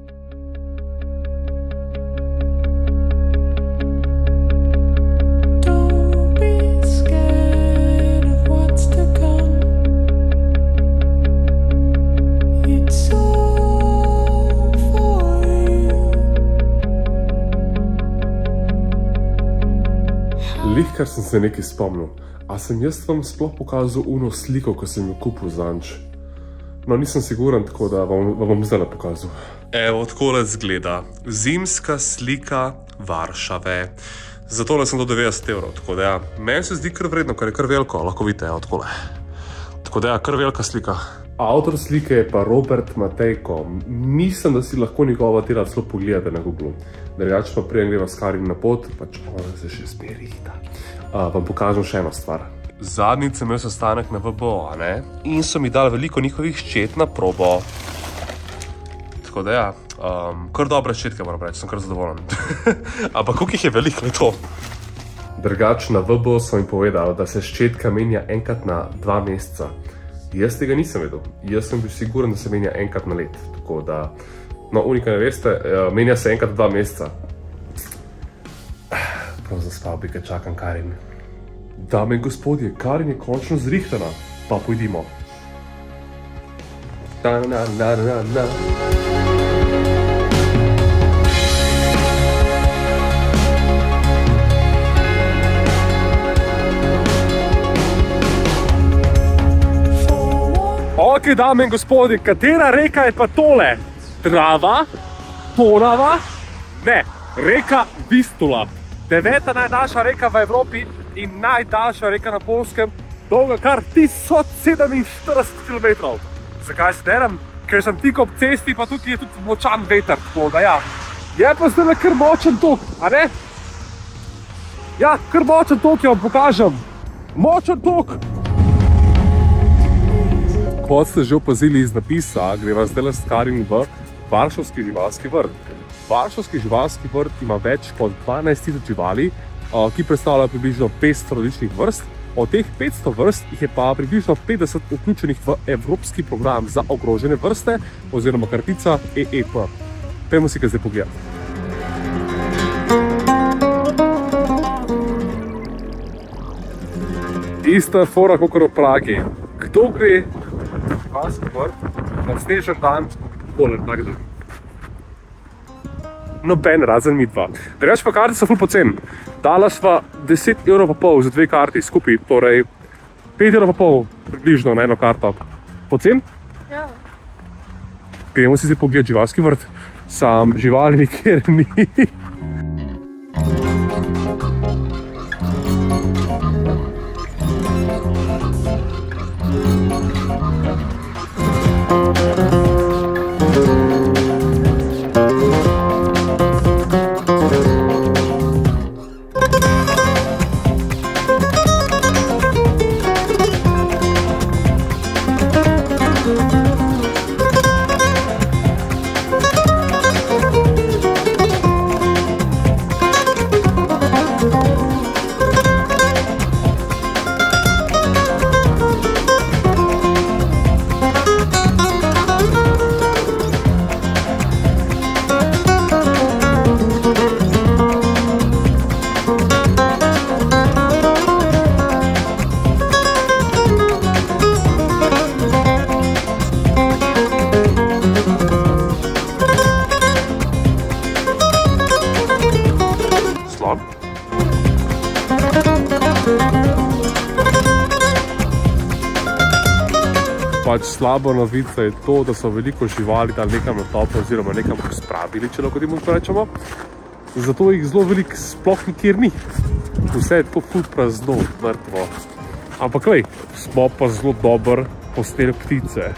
Lihkar sem se nekaj spomnil. A sem jaz vam sploh pokazal uno sliko, ko sem jo kupil zanč? No, nisem siguren, tako da vam, vam bom zdaj pokazal. Evo, takole zgleda. Zimska slika Varšave. Za tole sem do devetdeset evrov, tako da ja, meni se zdi kar vredno, ker je kar veliko, lahko vidite, evo, takole. Tako da ja, kar velika slika. Avtor slike je pa Robert Matejko. Mislim, da si lahko njegova dela celo pogledate na Googlu. Drugače pa prijem greva s Karin na pot, pač ona se še zmeri hita. Uh, vam pokažem še eno stvar. Zadnjič sem imel sestanek na V B O, a ne? In so mi dali veliko njihovih ščet na probo. Tako da ja, um, kar dobre ščetke moram reči, sem kar zadovoljen. Ampak koliko jih je veliko, je to? Drugače na V B O so mi povedali, da se ščetka menja enkrat na dva meseca. Jaz tega nisem vedel. Jaz sem bil siguren, da se menja enkrat na let. Tako da, no, unika ne veste, menja se enkrat dva meseca. Prav zaspal bi, kaj čakam Karin. Dame in gospodje, Karin je končno zrihtana, pa pojdimo. Na, na, na, na, na. Ok, dame in gospodje, katera reka je pa tole? Drava? Tonava? Ne, reka Vistula. Deveta najdaljša reka v Evropi in najdaljša reka na Poljskem, dolga kar tisoč sedeminštirideset kilometrov. Zakaj se deram? Ker sem tik ob cesti, pa tukaj je tudi močan veter, tako da ja. Je pa zdaj kar močen tok, a ne? Ja, kar močen tok, jo vam pokažem. Močen tok! Kot ste že opazili iz napisa, greva zdaj s Karin v Varšavski živalski vrt. Varšavski živalski vrt ima več kot dvanajst tisoč živali, ki predstavljajo približno petsto različnih vrst. Od teh petsto vrst jih je pa približno petdeset vključenih v Evropski program za ogrožene vrste oziroma kratica E E P. Pojmo si ga zdaj pogledati. Ista fora kakor v Pragi. Kdo gre v živalski vrt na snežen dan poleg tak dan? Noben, razen mi dva. Drugače pa karti so ful poceni. Dala sva deset evrov pa pol za dve karti skupaj, torej pet evrov pa pol približno na eno karto. Poceni? Ja. Gremo si zdaj pogledati živalski vrt. sam živali nikjer ni. Pač slaba novica je to, da so veliko živali dali nekam na toplo oziroma nekam spravili, če lahko temu rečemo. Zato jih zelo veliko sploh nikjer ni. Vse je tako ful prazno, mrtvo. Ampak lej, smo pa zelo dober postel ptice.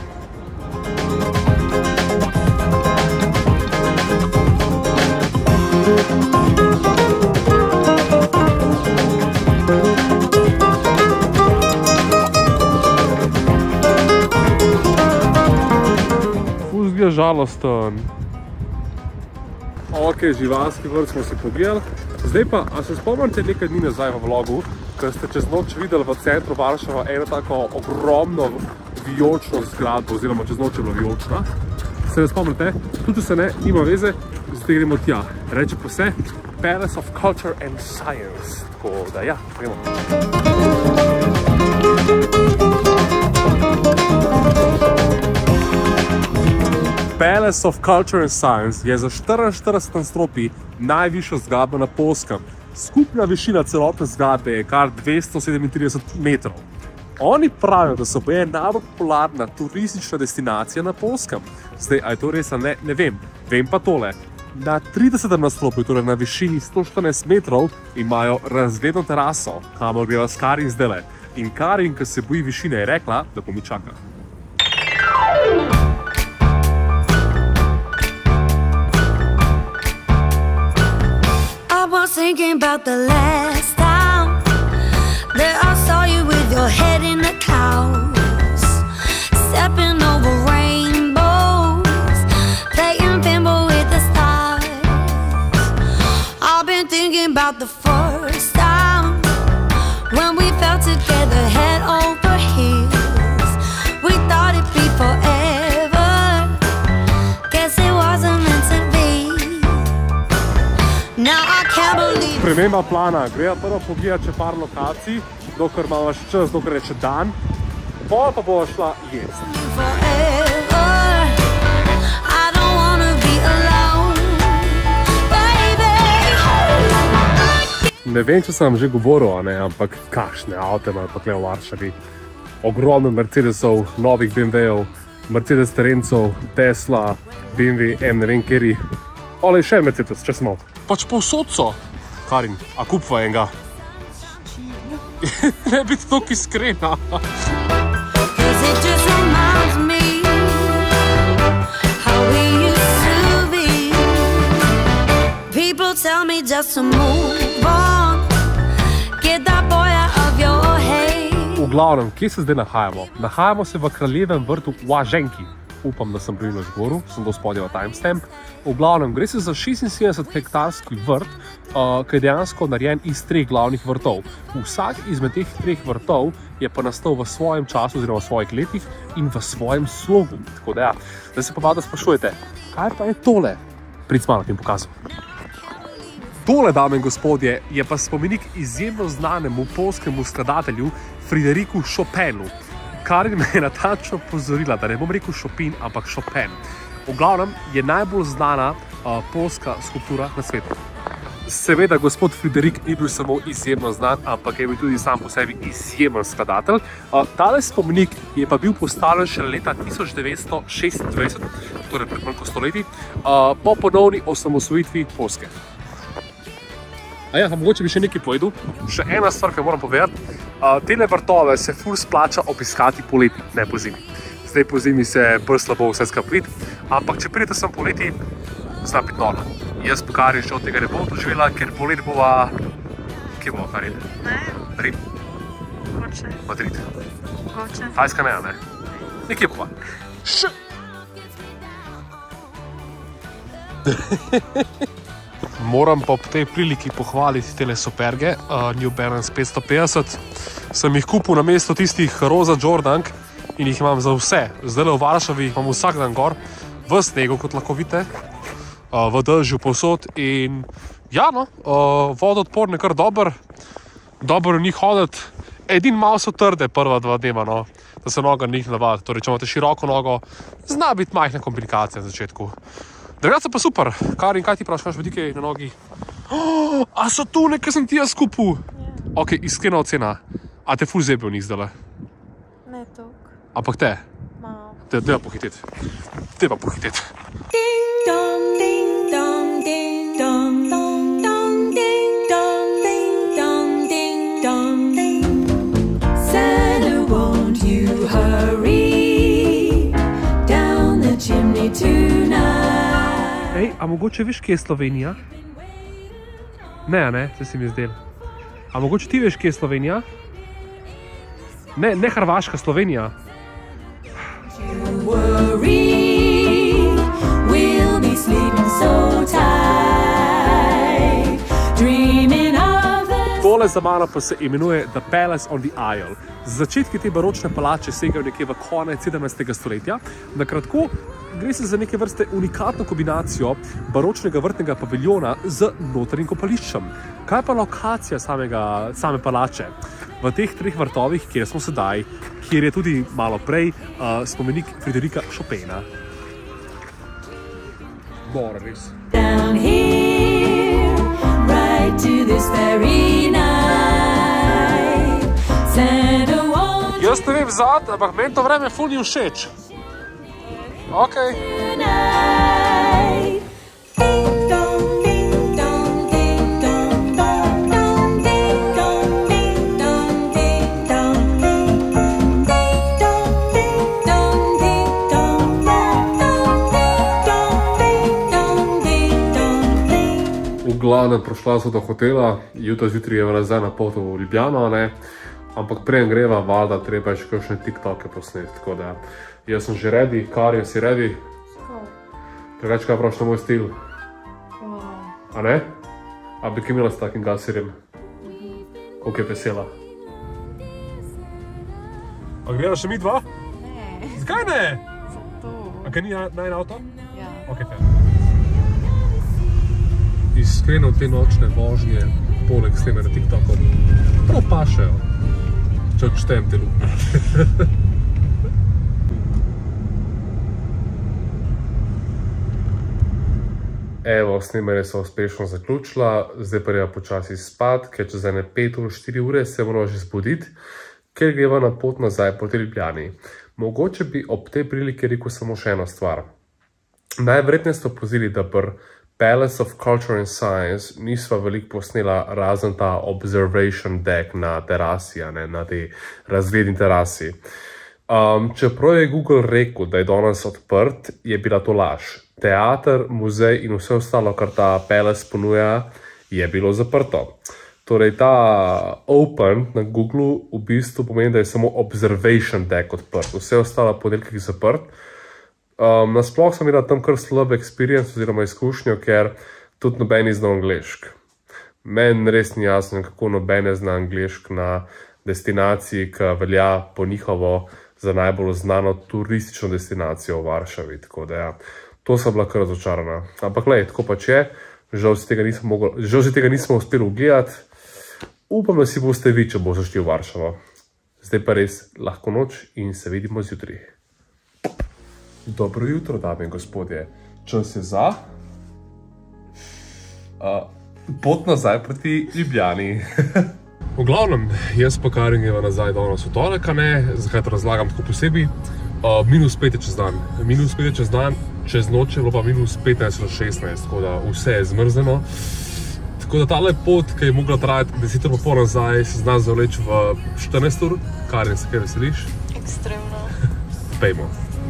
Je žalosten. Ok, živalski vrt smo si pogledali. Zdaj pa, a se spomnite nekaj dni nazaj v vlogu, ko ste čez noč videli v centru Varšava eno tako ogromno vijolično zgradbo, oziroma čez noč je bila vijolična. Se ne spomnite? Tudi se ne, nima veze, zdaj gremo tja. Reče pa se Palace of Culture and Science. Tako da ja, gremo. Palace of Culture and Science je za štiriinštirideset nadstropij najvišja zgradba na Poljskem. Skupna višina celotne zgradbe je kar dvesto sedemintrideset metrov. Oni pravijo, da so boje najbolj popularna turistična destinacija na Poljskem. Zdaj, a je to res, ne, ne vem. Vem pa tole. Na tridesetem nadstropju, torej na višini sto štirinajst metrov, imajo razgledno teraso, kamor greva s Karin zdajle. In Karin, ki se boji višine, je rekla, da bo mi čaka. I was thinking about the last time that I saw you with your head in the clouds, stepping over rainbows, playing pinball with the stars. I've been thinking about the first time when we fell together head over heels. We thought it'd be forever, guess it wasn't meant to be. Now I can't believe. Sprememba plana, greva prvo pogledati še par lokacij, dokler imamo še čas, dokler je še dan, potem pa bova šla jesti. Ne vem, če sem že govoril, a ne, ampak kakšne avte imajo pa tukaj v Varšavi. Ogromno Mercedesov, novih B M W-jev, Mercedes terencov, Tesla, B M W, M ne vem kjeri. Ale še Mercedes, če smo. Pač povsod so. Karin, a kupva enega? Ne biti toliko iskrena. People tell me just to move on, get that boy out of your head. V glavnem, kje se zdaj nahajamo? Nahajamo se v kraljevem vrtu v Łazienki. Upam, da sem pravilno izgovoril, sem do spodaj v timestamp. V glavnem, gre se za šestinsedemdeset hektarski vrt, uh, ki je dejansko narejen iz treh glavnih vrtov. Vsak izmed teh treh vrtov je pa nastal v svojem času, oziroma v svojih letih in v svojem slogu. Tako da ja, zdaj se pa valjda sprašujete, kaj pa je tole? Prid malo tem pokazal. Tole, dame in gospodje, je pa spomenik izjemno znanemu poljskemu skladatelju Frideriku Chopinu. Karin me je natančno pozorila, da ne bom rekel Chopin, ampak Chopin. V glavnem je najbolj znana uh, poljska skulptura na svetu. Seveda, gospod Friderik ni bil samo izjemno znan, ampak je bil tudi sam po sebi izjemen skladatelj. Uh, tale spomenik je pa bil postavljen še leta tisoč devetsto šestindvajset, torej pred manj kot stoletji, uh, po ponovni osamosvojitvi Poljske. A ja, mogoče bi še nekaj povedal. Še ena stvar, ki moram povedati. Uh, tele vrtove se ful splača obiskati poleti, ne po zimi. Zdaj po zimi se bolj slabo vse skupaj vidi, ampak če pridete sem poleti, zna biti noro. Jaz po Karin še od tega ne bom doživela, ker poleti bova... Kje bova, Karin? Ne, Rim? mogoče, Madrid? mogoče. Tajska ne, ne? Nekje bova. Še! Moram pa ob tej priliki pohvaliti tele superge, uh, New Balance petsto petdeset. Sem jih kupil na mesto tistih roza Jordank in jih imam za vse. Zdaj v Varšavi jih imam vsak dan gor, v snegu, kot lahko vidite, uh, v dežju povsod in ja, no, uh, vodoodporne kar dober, dobro v njih hoditi. Edin malo so trde prva dva dneva, no, da se noga njih navadi. Torej, če imate široko nogo, zna biti majhna komplikacija na začetku. Drugače pa super. Karin, kaj ti praviš, imaš vedike na nogi? Oh, a so tu nekaj sem ti jaz kupil? Yeah. Ok, iskrena ocena. A te ful zebe v njih zdale? Ne toliko, Ampak te? malo. Te, te pa pohiteti. Te pa pohiteti. Ding dong, ding dong, ding dong, dong dong, ding dong, ding dong, ding dong, ding. Santa, won't you hurry down the chimney tonight? Ej, a mogoče veš, kje je Slovenija? Ne, ne, se si mi zdel. A mogoče ti veš, kje je Slovenija? Ne, ne Hrvaška, Slovenija. Worry, we'll be sleeping so tight, dreaming of the Tole za mano pa se imenuje The Palace on the Isle. Začetki te baročne palače segajo nekje v konec sedemnajstega stoletja. Na kratko, gre se za neke vrste unikatno kombinacijo baročnega vrtnega paviljona z notranjim kopališčem. Kaj pa lokacija samega, same palače? V teh treh vrtovih, kjer smo sedaj, kjer je tudi malo prej uh, spomenik Friderika Chopina. More res. down here, right to this very night. Santa, won't you Jaz ne vem zad, ampak meni to vreme ful ni všeč. Ok. tonight? Ding dong, ding dong, ding dong, dong dong, ding dong, ding dong, ding dong, ding. Ding dong, ding dong, ding dong, dong dong, ding dong, ding dong, ding dong, ding. V glavnem, prišla so do hotela, jutra zjutraj je nazaj na pot v Ljubljano, ne? Ampak preden greva, valjda, treba je še kakšne tiktoke posneti, tako da jaz sem že ready. Karin, si ready? Drugače, kaj praviš na moj stil? A ne? A bi kaj imela s takim gasirjem? Koliko je vesela? A greva še mi dva? Ne, Zakaj ne? zato. A kaj ni najn avto? Ja. Ok, fair. Iskreno te nočne vožnje, poleg snemanja tiktokov, prav pašejo, če odštejem te lupe. Evo, snemanje so uspešno zaključila, zdaj pa greva počasi spat, ker čez ene pet ur, štiri ure se moramo že zbuditi, ker greva na pot nazaj proti Ljubljani. Mogoče bi ob tej priliki rekel samo še eno stvar. Najverjetneje ste opazili, da pri Palace of Culture and Science nisva veliko posnela razen ta observation deck na terasi, ne, na tej razgledni terasi. Um, čeprav je Google rekel, da je danes odprt, je bila to laž. Teater, muzej in vse ostalo, kar ta Palace ponuja, je bilo zaprto. Torej, ta open na Googlu v bistvu pomeni, da je samo observation deck odprt, vse ostalo ponedeljek je zaprt. Um, nasploh sem imela tam kar slab experience oziroma izkušnjo, ker tudi noben ne zna anglešk. Meni res ni jasno, kako noben ne zna anglešk na destinaciji, ki velja po njihovo za najbolj znano turistično destinacijo v Varšavi. Tako da ja, to sem bila kar razočarana. Ampak lej, tako pač je, žal si tega nismo, mogli, žal si tega nismo uspeli ugledati. Upam, da si boste vi, če boste šli v Varšavo. Zdaj pa res lahko noč in se vidimo zjutraj. Dobro jutro, dame in gospodje. Čas je za uh, pot nazaj proti Ljubljani. V glavnem, jaz pa Karin greva nazaj danes v torek, a ne, zakaj to razlagam tako posebej. Uh, minus pet je čez dan, minus pet je čez dan, čez noč je bilo pa minus petnajst ali šestnajst, tako da vse je zmrzeno. Tako da tale pot, ki je mogla trajati deset ur pa pol nazaj, se zna zavleči v štirinajst ur. Karin, se kaj veseliš? Ekstremno. Pejmo.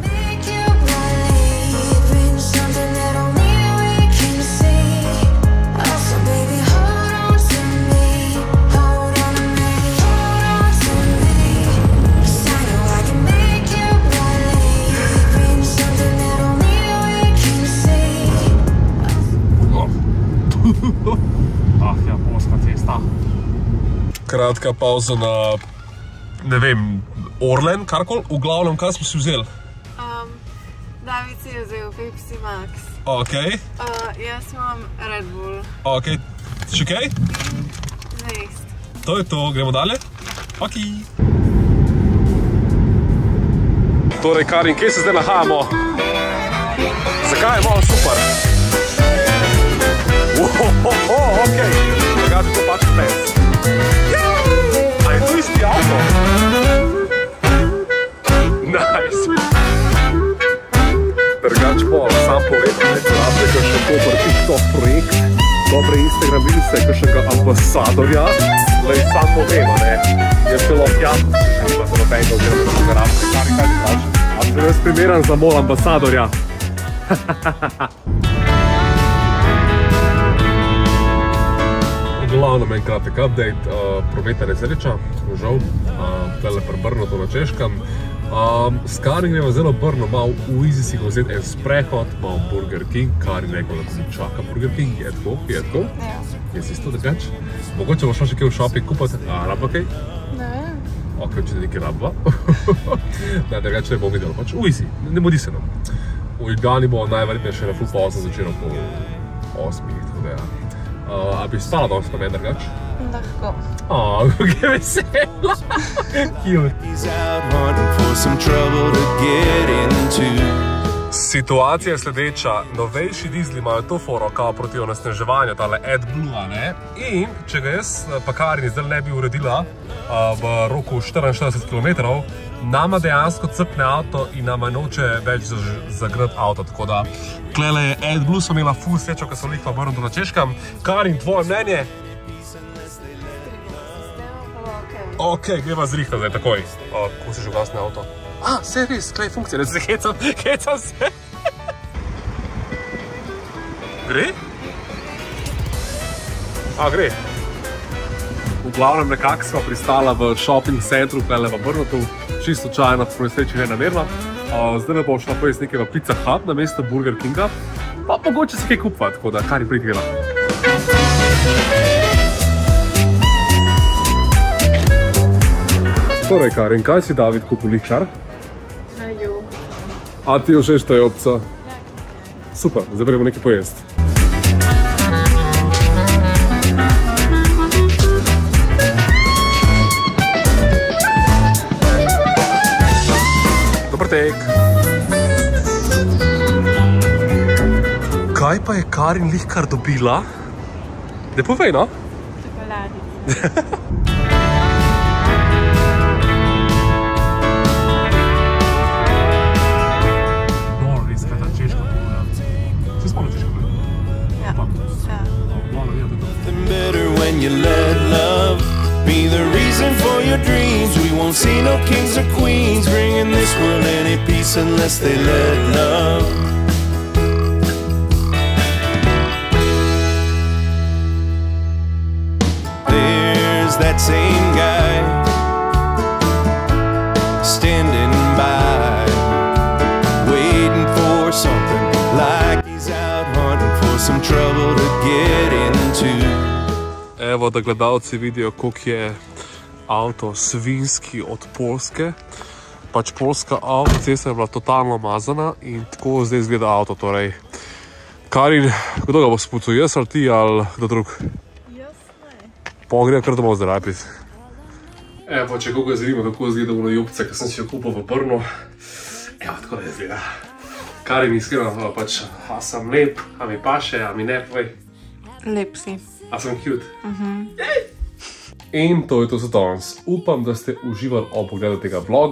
Ah, ja, polska cesta. Kratka pauza na, ne vem, Orlen, karkoli. V glavnem, kaj smo si vzeli? Um, David si je vzel Pepsi Max. Ok. Uh, jaz imam Red Bull. Ok. Še kaj? Next. To je to, gremo dalje? Ok. Torej, Karin, kje se zdaj nahajamo? Zakaj je malo super? Ohohoho, ok. Drugače je to pač pes. A je to isti avto? Nice. Drugače pa, sam povem, da je rabite kakšen dober TikTok projekt, dobre Instagram vidite, kakšnega ambasadorja. Lej, sam povem, ne. Je celo pjatno, če že ima zelo penga oziroma da ga rabite. Karin, kaj ti praviš? A sem jaz primeren za mol ambasadorja. Glavno en kratek update, uh, prometna nesreča, žal, uh, tele pri Brnu, to na Češkem. Um, s Karin gremo zelo Brno, malo v Easy si ga vzeti en sprehod, malo Burger King. Karin rekla, da se čaka Burger King, je tako, je tako? Ja. Je si isto drugač? Mogoče boš šla še kaj v shopping kupati, a rabba kaj? Ne vem. Ok, če nekaj rabba. Ne, drugače ne bom videla, pač v Easy, ne bodi se nam. V Ljubljani bo najverjetneje še na full pauza začela po osmih, tako da ja. Uh, a bi spala danes pa meni drugač? Lahko. Aaa, kako je vesela. Cute. He's out hunting for some trouble to get into. Situacija je sledeča, novejši dizli imajo to foro kao proti onesnaževanju, tale AdBlue, ne? In če ga jaz pa Karin zdaj ne bi uredila uh, v roku štiriinštirideset kilometrov, nama dejansko crkne avto in nama noče več zagrati avto, tako da klele je AdBlue, smo imela full srečo, ko sem lihla Brno na Češkem. Karin, tvoje mnenje? Ok, greva zrihta zdaj, takoj. O, ko si že ugasne avto? A, se res, klej funkcija, ne se hecam, hecam se. Gre? A, gre. V glavnem nekako smo pristala v shopping centru, klele v Brnotu, čisto slučajno, po nesreči nenamerno. Zdaj ne bom šla pojesti nekaj v Pizza Hut na mesto Burger Kinga, pa mogoče si kaj kupva, tako da Karin pridi grela. Torej, Karin, kaj si David kupil lihčar? Aju. A ti jo všeč ta jopca? Super, zdaj gremo nekaj pojesti. Dobar tek. Kaj pa je Karin lihkar dobila? Ne povej, no? Čokoladico. When you let love be the reason for your dreams, we won't see no kings or queens bringing this world any peace unless they let love. There's that same guy standing by, waiting for something, like he's out hunting for some trouble to get into. Evo, da gledalci vidijo, koliko je avto svinski od Polske. Pač polska avtocesta je bila totalno mazana in tako zdaj izgleda avto, torej. Karin, kdo ga bo spucal, jaz ali ti ali kdo drug? Jaz ne. Pa gremo kar domov zdaj rapid. Evo, če koga zanima, kako izgleda v jopce, ki sem si jo kupil v Brnu. Evo, tako da izgleda. Karin, iskreno, pač, a sem lep, a mi paše, a mi ne, povej. Lep si. A sem cute? In to je to za danes. Upam, da ste uživali ob pogledu tega vloga.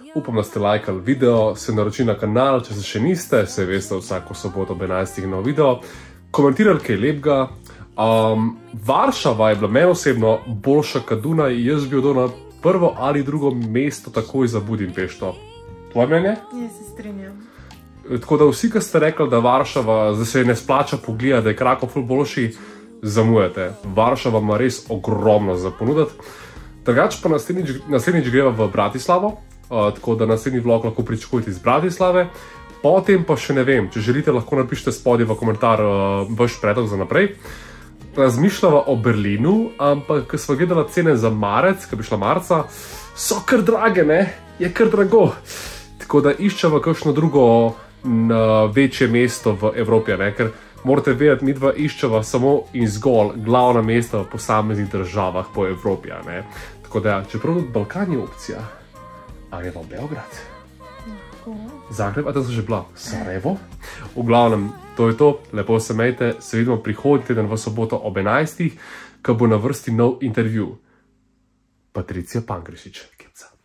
Upam, da ste lajkali video, se naročili na kanal, če se še niste, se veste vsako soboto ob enajstih nov video, komentirali kaj lepega. Um, Varšava je bila meni osebno boljša kot Dunaj, jaz bi bil na prvo ali drugo mesto takoj za Budimpešto. Tvoje mnenje? Jaz se strinjam. Tako da vsi, ki ste rekli, da Varšava da se ne splača pogleda, da je Krakov ful boljši, zamujate. Varšava ima res ogromno za ponuditi. Drugače pa naslednjič, naslednjič greva v Bratislavo, uh, tako da naslednji vlog lahko pričakujete iz Bratislave. Potem pa še ne vem, če želite, lahko napišite spodaj v komentar uh, vaš predlog za naprej. Razmišljava o Berlinu, ampak ko sva gledala cene za marec, ko bi šla marca, so kar drage, ne? Je kar drago. Tako da iščeva kakšno drugo na večje mesto v Evropi, ne? Ker morate vedeti, mi dva iščeva samo in zgolj glavna mesta v posameznih državah po Evropi, ne? Tako da, čeprav tudi Balkan je opcija, a je v Beograd? Zagreb, a tam sem že bila, Sarajevo. V glavnem, to je to, lepo se imejte, se vidimo prihodnji teden v soboto ob enajstih, ko bo na vrsti nov intervju. Patricija Pankrešič, Kepca.